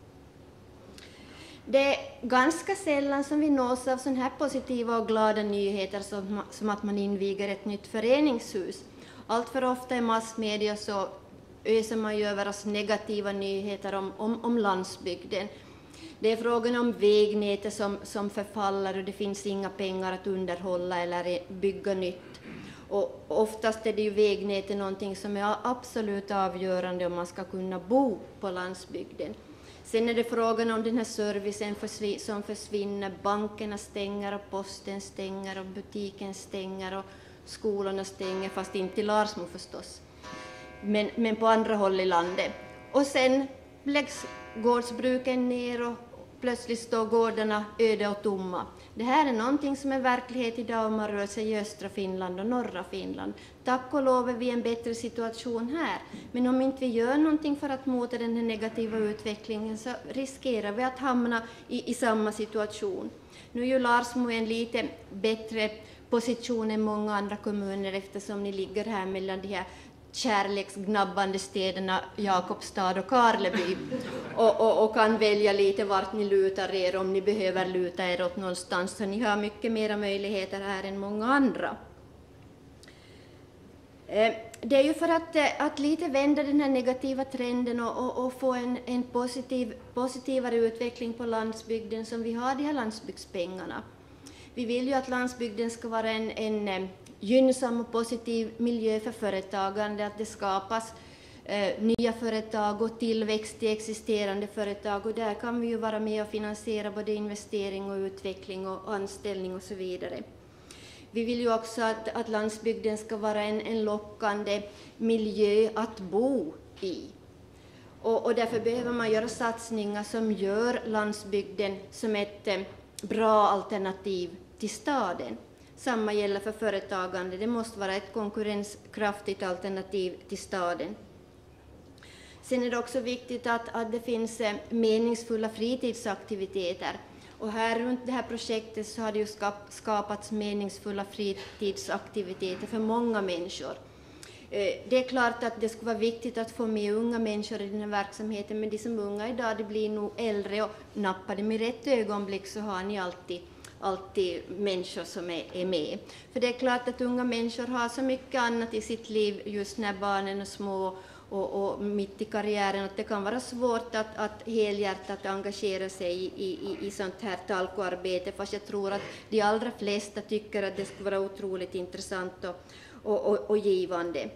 Det är ganska sällan som vi nås av sådana här positiva och glada nyheter som att man inviger ett nytt föreningshus. Allt för ofta i massmedia så öser man ju över oss negativa nyheter om landsbygden. Det är frågan om vägnätet som förfaller och det finns inga pengar att underhålla eller bygga nytt. Och oftast är det ju vägnätet någonting som är absolut avgörande om man ska kunna bo på landsbygden. Sen är det frågan om den här servicen som försvinner. Bankerna stänger och posten stänger och butiken stänger och skolorna stänger, fast inte i Larsmo förstås. Men på andra håll i landet. Och sen läggs gårdsbruken ner och plötsligt står gårdarna öde och tomma. Det här är någonting som är verklighet idag om man rör sig i östra Finland och norra Finland. Tack och lov är vi i en bättre situation här. Men om inte vi gör någonting för att mota den här negativa utvecklingen så riskerar vi att hamna i samma situation. Nu är ju Larsmo en lite bättre position än många andra kommuner eftersom ni ligger här mellan de här kärleksgnabbande städerna Jakobstad och Karleby och kan välja lite vart ni lutar er om ni behöver luta er åt någonstans, så ni har mycket mera möjligheter här än många andra. Det är ju för att lite vända den här negativa trenden och få en positivare utveckling på landsbygden som vi har de här landsbygdspengarna. Vi vill ju att landsbygden ska vara en gynnsam och positiv miljö för företagande, att det skapas nya företag och tillväxt i existerande företag, och där kan vi ju vara med och finansiera både investering och utveckling och anställning och så vidare. Vi vill ju också att landsbygden ska vara en lockande miljö att bo i. Och därför behöver man göra satsningar som gör landsbygden som ett bra alternativ till staden. Samma gäller för företagande. Det måste vara ett konkurrenskraftigt alternativ till staden. Sen är det också viktigt att det finns meningsfulla fritidsaktiviteter. Och här runt det här projektet så har det ju skapats meningsfulla fritidsaktiviteter för många människor. Det är klart att det skulle vara viktigt att få med unga människor i den här verksamheten, men de som är unga idag, det blir nog äldre, och nappar de i rätt ögonblick så har ni alltid människor som är med. För det är klart att unga människor har så mycket annat i sitt liv just när barnen är små och mitt i karriären, att det kan vara svårt att helhjärtat engagera sig i sånt här talkoarbete, fast jag tror att de allra flesta tycker att det skulle vara otroligt intressant och givande.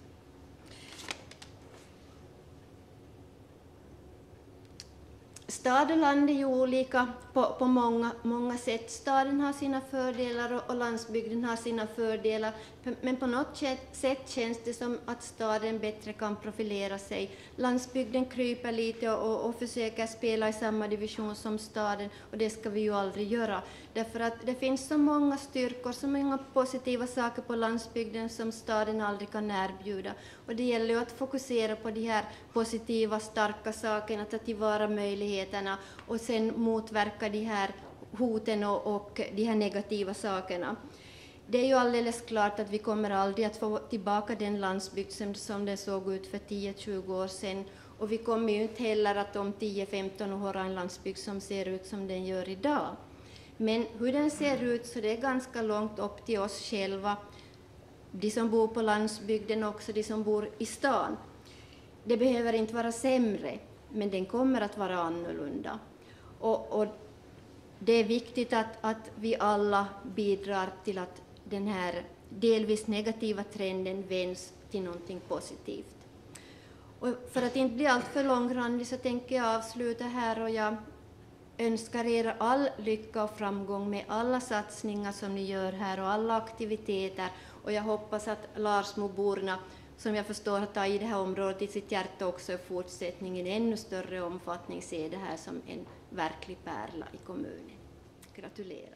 Stad och land är ju olika på många sätt. Staden har sina fördelar och landsbygden har sina fördelar. Men på något sätt känns det som att staden bättre kan profilera sig. Landsbygden kryper lite och försöker spela i samma division som staden, och det ska vi ju aldrig göra. Därför att det finns så många styrkor, så många positiva saker på landsbygden som staden aldrig kan erbjuda. Och det gäller ju att fokusera på de här positiva, starka sakerna, ta tillvara möjligheterna och sen motverka de här hoten och de här negativa sakerna. Det är ju alldeles klart att vi kommer aldrig att få tillbaka den landsbygd som den såg ut för 10-20 år sedan. Och vi kommer ju inte heller att om 10-15 år ha en landsbygd som ser ut som den gör idag. Men hur den ser ut, så det är ganska långt upp till oss själva, de som bor på landsbygden och också de som bor i stan. Det behöver inte vara sämre, men den kommer att vara annorlunda. Och det är viktigt att vi alla bidrar till att den här delvis negativa trenden vänds till någonting positivt. Och för att inte bli allt för långrandig så tänker jag avsluta här, och jag önskar er all lycka och framgång med alla satsningar som ni gör här och alla aktiviteter. Och jag hoppas att Larsmoborna, som jag förstår har tagit det här området i sitt hjärta, också i fortsättningen i ännu större omfattning ser det här som en verklig pärla i kommunen. Gratulerar!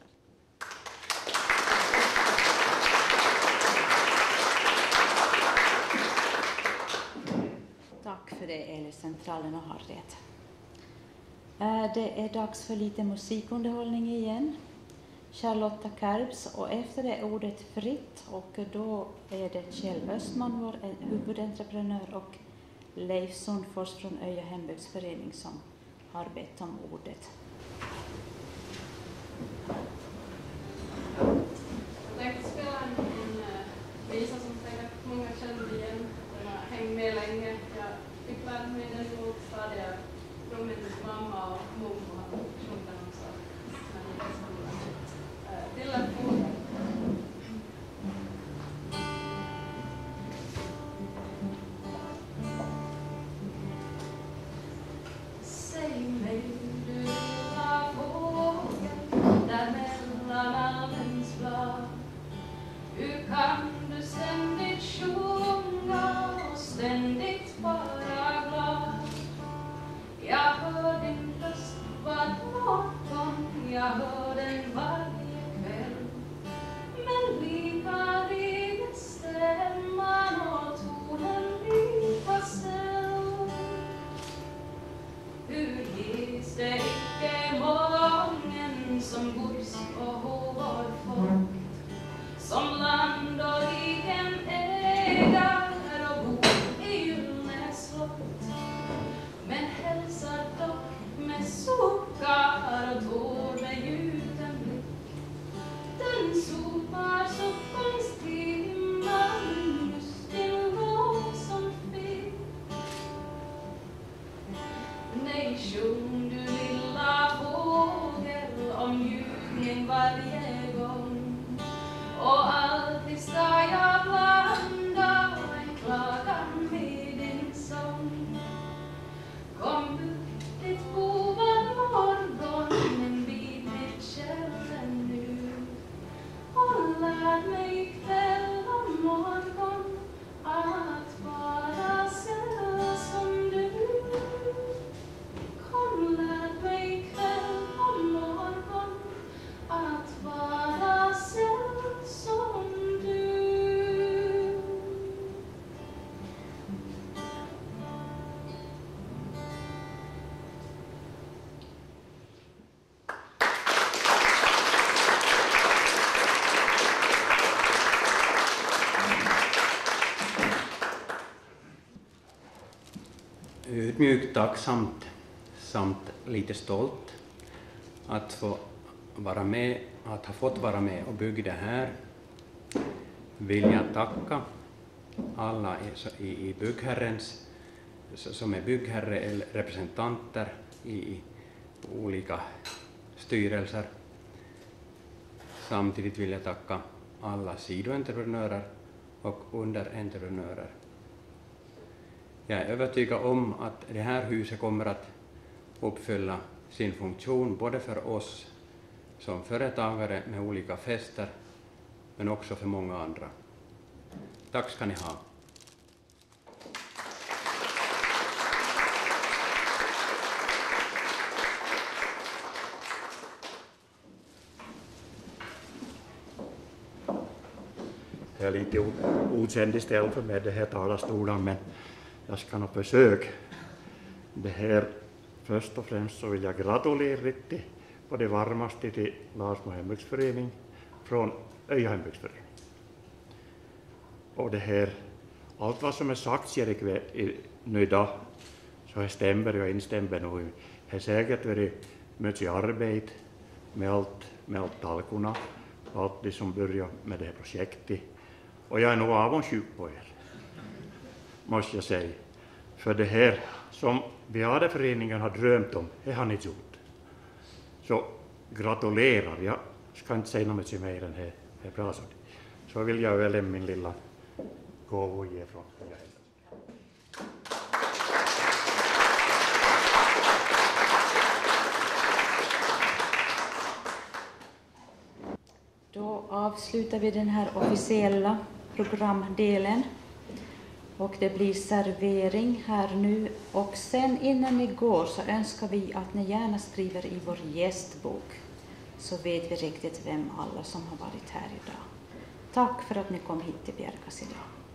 Tack för det, Elcentralen och Harriet. Det är dags för lite musikunderhållning igen. Charlotta Kerbs, och efter det ordet fritt, och då är det Kjell Östman, vår huvudentreprenör, och Leif Sundfors från Öja hembygdsförening som har bett om ordet. Jag tänkte spela en visa som säkert många känner igen. Den har hängt med länge. Jag fick lära mig den i lågstadiet från min mamma och mormor har sjungit den också. Till en fråga. Säg mig du lilla fågel där mellan allens blad. Hur kan du ständigt sjunga och ständigt vara glad? Jag hör din röst var morgon, jag hör den varje kväll. Men lika lite stämman och tonen lika snäll. Hur ges det icke mången som gods och hovar folk, som land och riken ägar och bor ödmjukt tacksamt samt lite stolt att få vara med, att ha fått vara med och bygga det här. Vill jag tacka alla i byggherrens, som är byggherre eller representanter i olika styrelser. Samtidigt vill jag tacka alla sidoentreprenörer och underentreprenörer. Jag är övertygad om att det här huset kommer att uppfylla sin funktion både för oss som företagare med olika fester, men också för många andra. Tack ska ni ha. Det är lite okänd ställ för mig, det här talarstolen, men jag ska nog försöka. Det här, först och främst så vill jag gratulera lite på det varmaste till Larsmo hembygdsförening från Öja hembygdsförening. Och det här, allt vad som är sagt nu idag, så jag stämmer och jag instämmer nog. Det har säkert varit mycket arbete med allt talkorna och allt det som börjar med det här projektet. Och jag är nog avundsjuk på er, måste jag säga. För det här som Beadeföreningen har drömt om, det har ni gjort. Så gratulerar, jag ska inte säga något mycket mer än det är bra. Så vill jag väl min lilla gåva ge från mig. Då avslutar vi den här officiella programdelen. Och det blir servering här nu. Och sen innan ni går så önskar vi att ni gärna skriver i vår gästbok. Så vet vi riktigt vem alla som har varit här idag. Tack för att ni kom hit till Bjärkas idag.